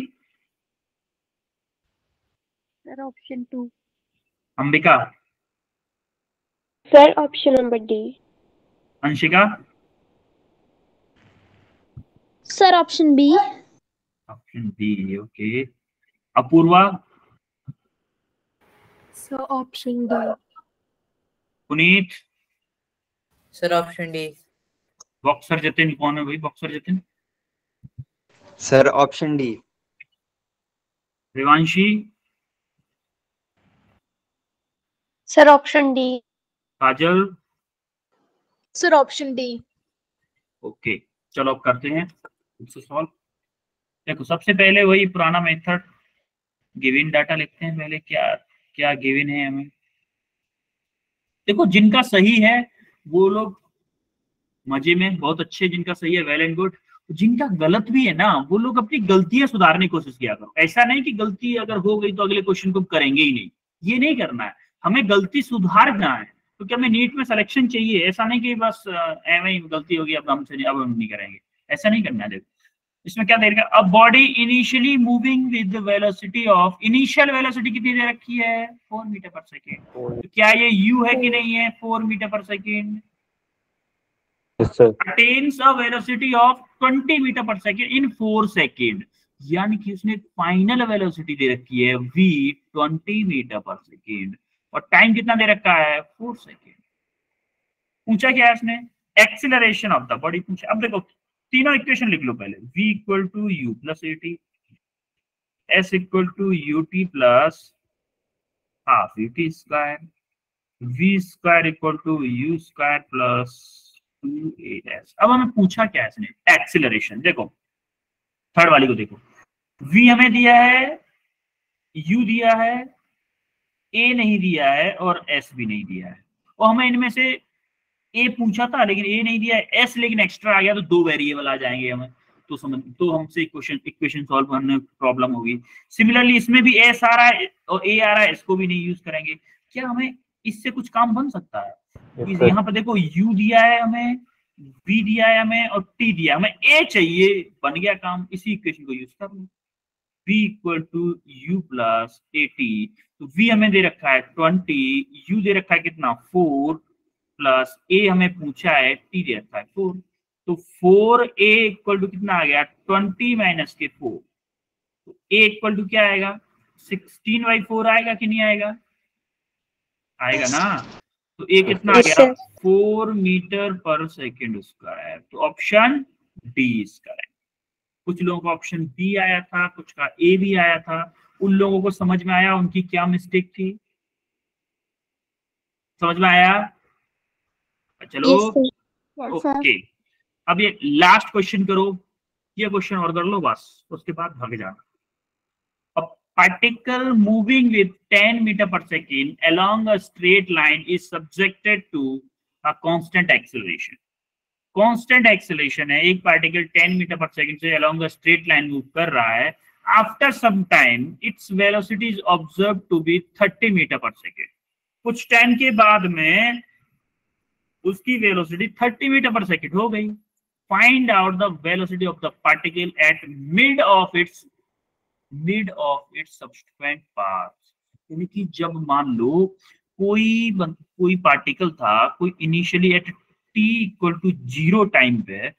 Sir option 2। Ambika? Sir option number D. Anshika? Sir option B. Option B, okay. Apurva? Sir option D. Puneet? Sir option D. Boxer Jatin कौन है भाई, boxer Jatin? Sir option D. Devanshi? Sir option D. Kajal? Sir option D. Okay, चलो अब करते हैं इससे solve. देखो सबसे पहले वही पुराना मेथड, गिवन डाटा लिखते हैं पहले, क्या क्या गिवन है हमें। देखो जिनका सही है वो लोग मजे में, बहुत अच्छे, जिनका सही है वेल एंड गुड। जिनका गलत भी है ना, वो लोग अपनी गलतियां सुधारने की कोशिश किया करो। ऐसा नहीं कि गलती अगर हो गई तो अगले क्वेश्चन को करेंगे ही नहीं, ये नहीं करना है। हमें गलती सुधारना है, तो क्या हमें नीट में सिलेक्शन चाहिए, ऐसा नहीं कि बस एवं ही गलती होगी अब हमसे अब हम नहीं करेंगे, ऐसा नहीं करना है। देखो इसमें क्या दे रखा है, a body initially moving with velocity of, initial velocity कितनी दे रखी है 4 मीटर पर सेकेंड। तो क्या ये u है कि नहीं है 4 meter per second. Attains a velocity of 20 meter per second in 4 second, यानी कि उसने फाइनल वेलोसिटी दे रखी है v 20 मीटर पर सेकेंड, और टाइम कितना दे रखा है 4 सेकेंड। पूछा क्या है उसने, एक्सीलरेशन ऑफ द बॉडी पूछा। अब देखो तीनों इक्वेशन लिख लो पहले, v equal to u plus a t, s equal to u t plus half u t square v square equal to u square plus 2a। अब हमें पूछा क्या है इसने, एक्सिलरेशन। देखो थर्ड वाली को देखो, v हमें दिया है, u दिया है, a नहीं दिया है और s भी नहीं दिया है। और हमें इनमें से a पूछा था लेकिन a नहीं दिया है, s लेकिन एक्स्ट्रा आ गया तो दो वेरिएबल आ जाएंगे हमें, तो समझ तो हमसे इक्वेशन सॉल्व करने में प्रॉब्लम होगी। सिमिलरली इसमें भी s आ रहा है और a आ रहा है, इसको भी नहीं यूज करेंगे। क्या हमें इससे कुछ काम बन सकता है? Yes, sir. यहाँ पर देखो u दिया है हमें, v दिया है हमें और t दिया है हमें, a चाहिए, बन गया काम, इसी इक्वेशन को यूज कर लो। v equal to u plus a t. तो v हमें दे रखा है 20, u दे रखा है कितना 4 प्लस a हमें पूछा है t दे रखा है 4। तो 4a इक्वल टू कितना आ गया 20 माइनस के 4। तो a इक्वल टू क्या आएगा 16/4 आएगा कि नहीं आएगा? आएगा ना। तो a कितना आ Yes, गया sir. 4 meter per second square. तो ऑप्शन डी इसका है। कुछ लोगों का ऑप्शन बी आया था, कुछ का ए भी आया था। उन लोगों को समझ में आया उनकी क्या मिस्टेक थी? समझ में आया? चलो Yes, sir. Yes, sir. Okay. अब ये लास्ट क्वेश्चन करो, ये क्वेश्चन और कर लो बस, उसके बाद भाग जाना। A particle moving with 10 meter per second along a straight line is subjected to a constant acceleration. Constant acceleration है, एक पार्टिकल 10 मीटर पर सेकंड से along a straight line move कर रहा है। After some time its velocity is observe to be 30 meter per second. कुछ time के बाद में उसकी वेलोसिटी 30 मीटर पर सेकंड हो गई। Find out the velocity of the particle at mid of its subsequent path. यानी कि जब मान लो कोई पार्टिकल था, कोई initially at t equal to 0 time पे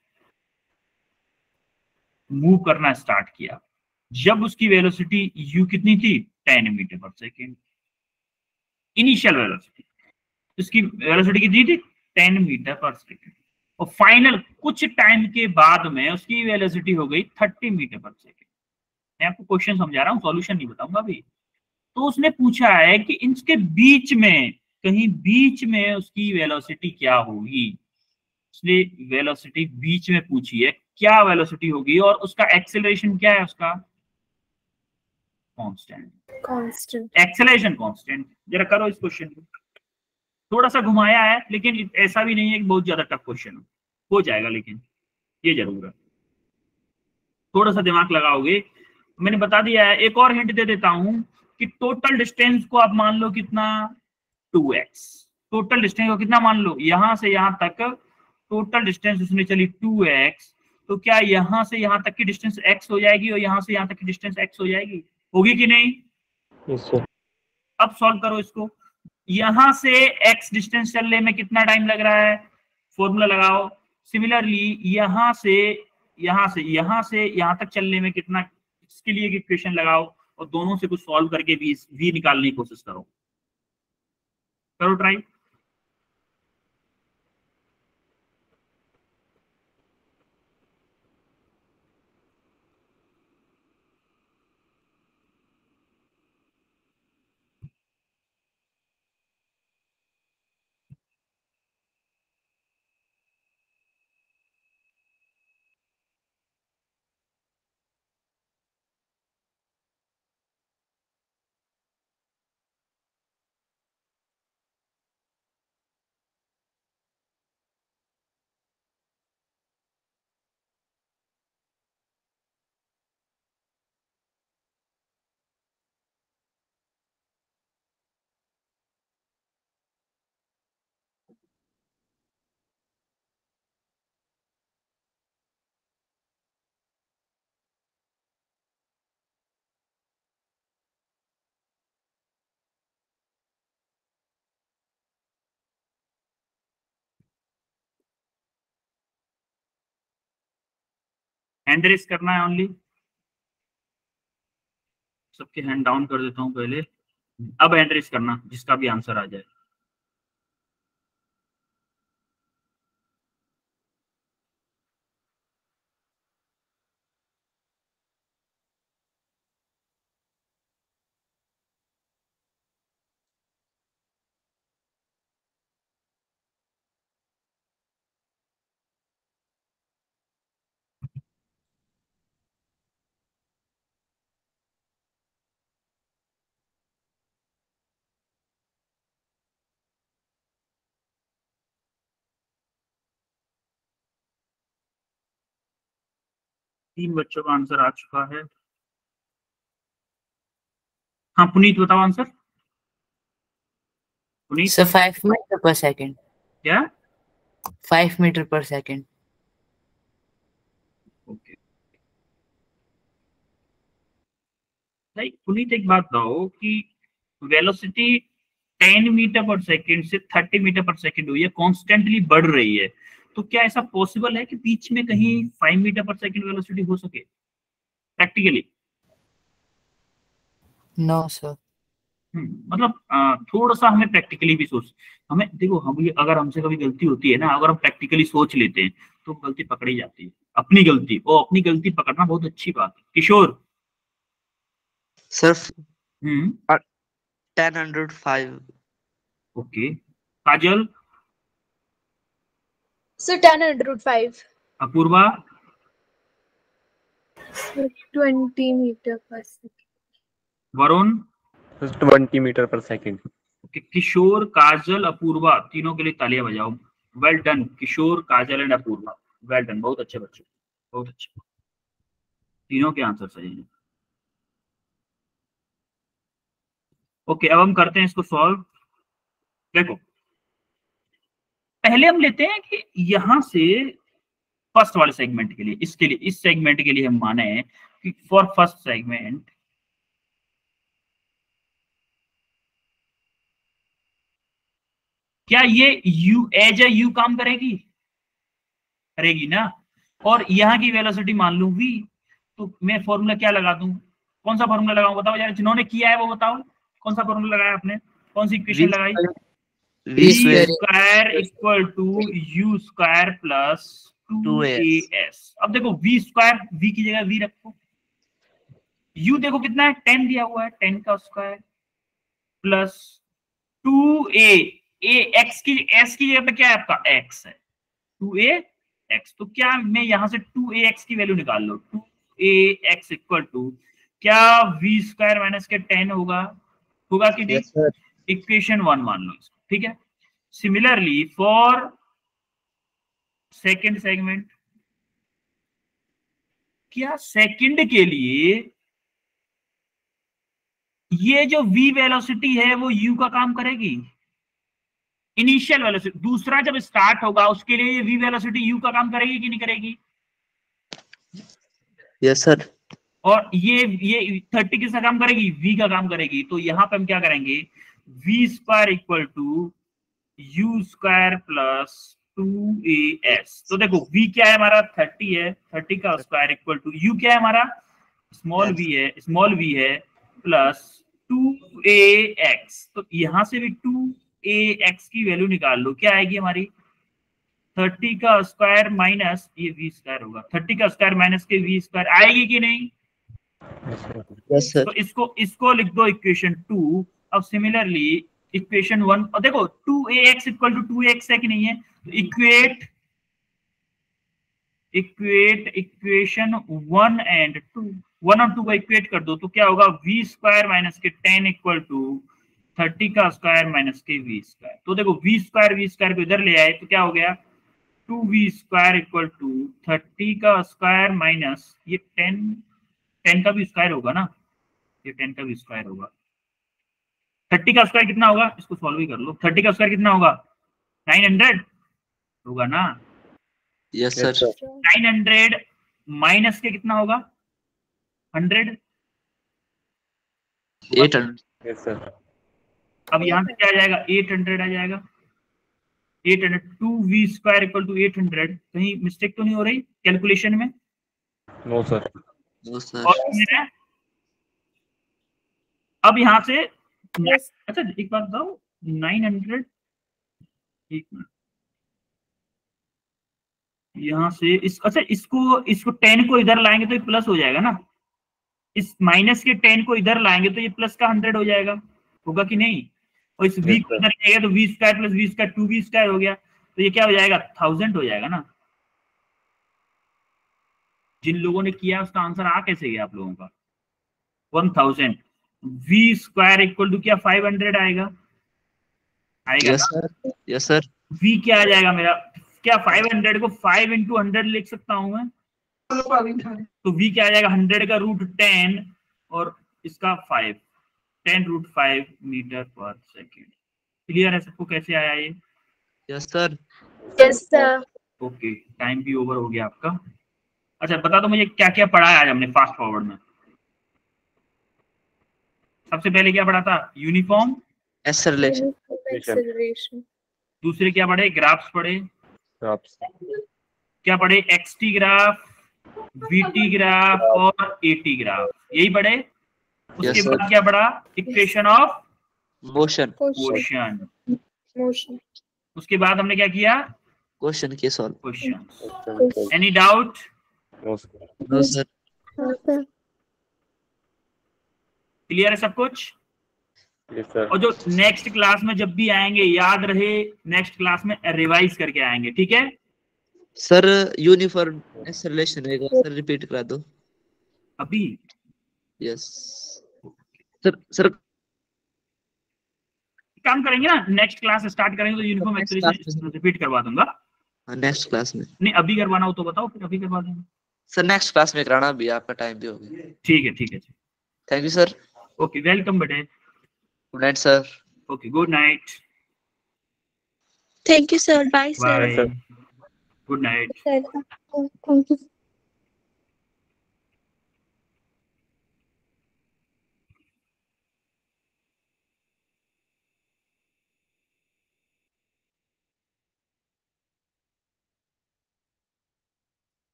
मूव करना स्टार्ट किया, जब उसकी वेलोसिटी u कितनी थी 10 meter per second, initial velocity. उसकी वेलोसिटी कितनी थी 10 मीटर पर सेकेंड। और फाइनल कुछ टाइम के बाद में उसकी वेलोसिटी हो गई 30 मीटर पर सेकेंड। मैं आपको क्वेश्चन समझा रहा हूँ, सॉल्यूशन नहीं बताऊंगा अभी। तो उसने पूछा है कि इनके बीच में, कहीं बीच में उसकी वेलोसिटी क्या होगी। उसने वेलोसिटी बीच में पूछी है, क्या वेलोसिटी होगी और उसका एक्सेलरेशन क्या है, उसका कांस्टेंट, कांस्टेंट। Acceleration constant. जरा करो इस क्वेश्चन को, थोड़ा सा घुमाया है लेकिन ऐसा भी नहीं है कि बहुत ज्यादा टफ क्वेश्चन हो जाएगा, लेकिन ये जरूर है थोड़ा सा दिमाग लगाओगे। मैंने बता दिया है, एक और हिंट दे देता हूं कि टोटल डिस्टेंस को आप मान लो कितना 2x। टोटल डिस्टेंस को कितना मान लो, यहां से यहां तक टोटल डिस्टेंस उसने चली 2x। तो क्या यहां से यहां तक की डिस्टेंस x हो जाएगी और यहां से यहां तक की डिस्टेंस x हो जाएगी? होगी कि नहीं? Yes, sir. अब सॉल्व करो इसको। यहां से x डिस्टेंस चलने में कितना टाइम लग रहा है, फॉर्मूला लगाओ। सिमिलरली यहां तक चलने में कितना, इसके लिए इक्वेशन लगाओ और दोनों से कुछ सॉल्व करके v निकालने की कोशिश करो। करो ट्राई। हैंड रेस करना है ओनली, सबके हैंड डाउन कर देता हूं पहले। अब हैंड रेस करना जिसका भी आंसर आ जाए। 3 बच्चों का आंसर आ चुका है। हाँ पुनीत बताओ answer. Puneet sir 5 meter per second. क्या? 5 मीटर पर सेकंड। ओके भाई पुनीत एक बात बताओ कि वेलोसिटी 10 मीटर पर सेकंड से 30 मीटर पर सेकंड हुई है, कॉन्स्टेंटली बढ़ रही है, तो क्या ऐसा पॉसिबल है कि बीच में कहीं 5 मीटर पर सेकंड वेलोसिटी हो सके प्रैक्टिकली? No sir. मतलब थोड़ा सा हमें प्रैक्टिकली भी सोच, हमें देखो, हम ये अगर हमसे कभी गलती होती है ना, अगर हम प्रैक्टिकली सोच लेते हैं तो गलती पकड़ी जाती है। अपनी गलती, वो अपनी गलती पकड़ना बहुत अच्छी बात है। Kishore. Sir 1005। 1005। Okay Kajal. Sir 10/5। Apurva. 20 meter per second. Varun. 20 meter per second. Okay Kishore, Kajal, Apurva, तीनों के लिए तालियां बजाओ। Well done Kishore, Kajal and Apurva, well done, बहुत अच्छे बच्चे, बहुत अच्छे, तीनों के आंसर सही हैं। ओके अब हम करते हैं इसको सॉल्व। देखो पहले हम लेते हैं कि यहां से फर्स्ट वाले सेगमेंट के लिए, इसके लिए, इस सेगमेंट के लिए हम माने कि फॉर फर्स्ट सेगमेंट क्या ये यू एज ए यू काम करेगी? करेगी ना। और यहाँ की वेलोसिटी मान लूं v, तो मैं फॉर्मूला क्या लगा दूं? कौन सा फॉर्मूला लगाऊं बताओ यार, जिन्होंने किया है वो बताओ, कौन सा फॉर्मूला लगाया आपने, कौन सी इक्वेशन लगाई? v square equal to u square plus 2as। अब देखो v स्क्वायर, v की जगह v रखो, u देखो कितना है, 10 दिया हुआ है, 10 का स्क्वायर प्लस 2a, x की s की जगह पे क्या है आपका x है, 2ax। तो क्या मैं यहां से 2ax की वैल्यू निकाल लो, 2ax इक्वल टू क्या v स्क्वायर माइनस के 10 होगा, होगा कि नहीं? Yes, sir. इक्वेशन 1 मान लो इसको, ठीक है। सिमिलरली फॉर सेकंड सेगमेंट, क्या सेकंड के लिए ये जो v वेलोसिटी है वो u का काम करेगी? इनिशियल वेलोसिटी, दूसरा जब स्टार्ट होगा उसके लिए ये v वेलोसिटी u का काम करेगी कि नहीं करेगी? Yes sir. और ये 30 किसका काम करेगी? v का काम करेगी। तो यहां पे हम क्या करेंगे, v square equal to u square plus 2as। तो देखो v क्या है हमारा, 30 है, 30 का स्क्वायर इक्वल टू u क्या है हमारा, स्मॉल v है, स्मॉल v है प्लस 2ax। तो यहां से भी 2ax की वैल्यू निकाल लो, क्या आएगी हमारी, 30 का स्क्वायर माइनस ये v स्क्वायर होगा, 30 का स्क्वायर माइनस के v स्क्वायर आएगी कि नहीं? Yes sir. तो इसको लिख दो इक्वेशन 2। अब सिमिलरली इक्वेशन 1, और देखो 2ax इक्वल टू 2ax है कि नहीं है, तो इक्वेट इक्वेशन 1 एंड 2, 1 और 2 को इक्वेट कर दो, तो क्या होगा, v स्क्वायर माइनस के 10 इक्वल टू 30 का स्क्वायर माइनस के v स्क्वायर। तो देखो v स्क्वायर को इधर ले आए तो क्या हो गया, 2v स्क्वायर इक्वल टू 30 का स्क्वायर माइनस ये 10 का भी स्क्वायर होगा ना, ये 10 का भी स्क्वायर होगा। 30 का स्क्वायर कितना होगा, इसको सॉल्व ही कर लो, 30 का स्क्वायर कितना होगा, 900 होगा ना। Yes sir. 900 माइनस के कितना होगा, 100, 800। Yes sir. अब यहां से क्या आ जाएगा, 800 आ जाएगा, 800, 2v स्क्वायर इक्वल टू 800। कहीं मिस्टेक तो नहीं हो रही कैलकुलेशन में? No sir. No sir. और मेरा अब यहां से अच्छा एक बात बताओ, 900, एक मिनट, यहां से अच्छा इसको 10 को इधर लाएंगे तो ये प्लस हो जाएगा ना, इस माइनस के 10 को इधर लाएंगे तो ये प्लस का 100 हो जाएगा, होगा कि नहीं? और इस v को इधर जाएगा तो v square plus v square 2v square हो गया, तो ये क्या हो जाएगा, 1000 हो जाएगा ना। जिन लोगों ने किया उसका आंसर आ कैसे गया आप लोगों का, 1000। v स्क्वायर इक्वल टू क्या 500 आएगा, आएगा यस ना? सर। Yes sir. v क्या आ जाएगा मेरा, क्या 500 को 5 into 100 लिख सकता हूं मैं? तो v क्या आ जाएगा 100 का रूट 10 और इसका 5, 10 root 5 meter per second. Clear है सबको कैसे आया ये? Yes sir. Yes, sir. ओके, टाइम भी ओवर हो गया आपका। अच्छा बता दो मुझे क्या क्या पढ़ा है आज हमने फास्ट फॉरवर्ड में। सबसे पहले क्या पढ़ा था? Uniform acceleration. एक्सेलरेशन। दूसरे क्या पढ़े? ग्राफ्स पढ़े। ग्राफ्स क्या पढ़े? एक्सटी ग्राफ, वीटी ग्राफ और एटी ग्राफ, यही पढ़े। उसके Yes, sir. बाद क्या पढ़ा? Equation of motion. Motion. Motion. उसके बाद हमने क्या किया? क्वेश्चन के solve. Question. Any doubt? No sir. No sir. Clear है सब कुछ? Yes sir. और जो नेक्स्ट क्लास में जब भी आएंगे याद रहे नेक्स्ट क्लास में रिवाइज करके आएंगे, ठीक है? सर यूनिफॉर्म एक्सेलरेशन एक बार सर रिपीट करा दो। अभी यस सर काम करेंगे ना, नेक्स्ट क्लास स्टार्ट करेंगे तो uniform Next acceleration class repeat करवा दूंगा। नेक्स्ट क्लास में। नहीं अभी करवाना हो तो बताओ, फिर अभी करवा देंगे। सर नेक्स्ट क्लास में कराना भी, आपका टाइम भी हो गया। ठीक है ठीक है। Thank you sir. Okay welcome बेटे। Good night sir. Okay good night. Thank you, sir. Bye, sir. Bye. Good night. Thank you.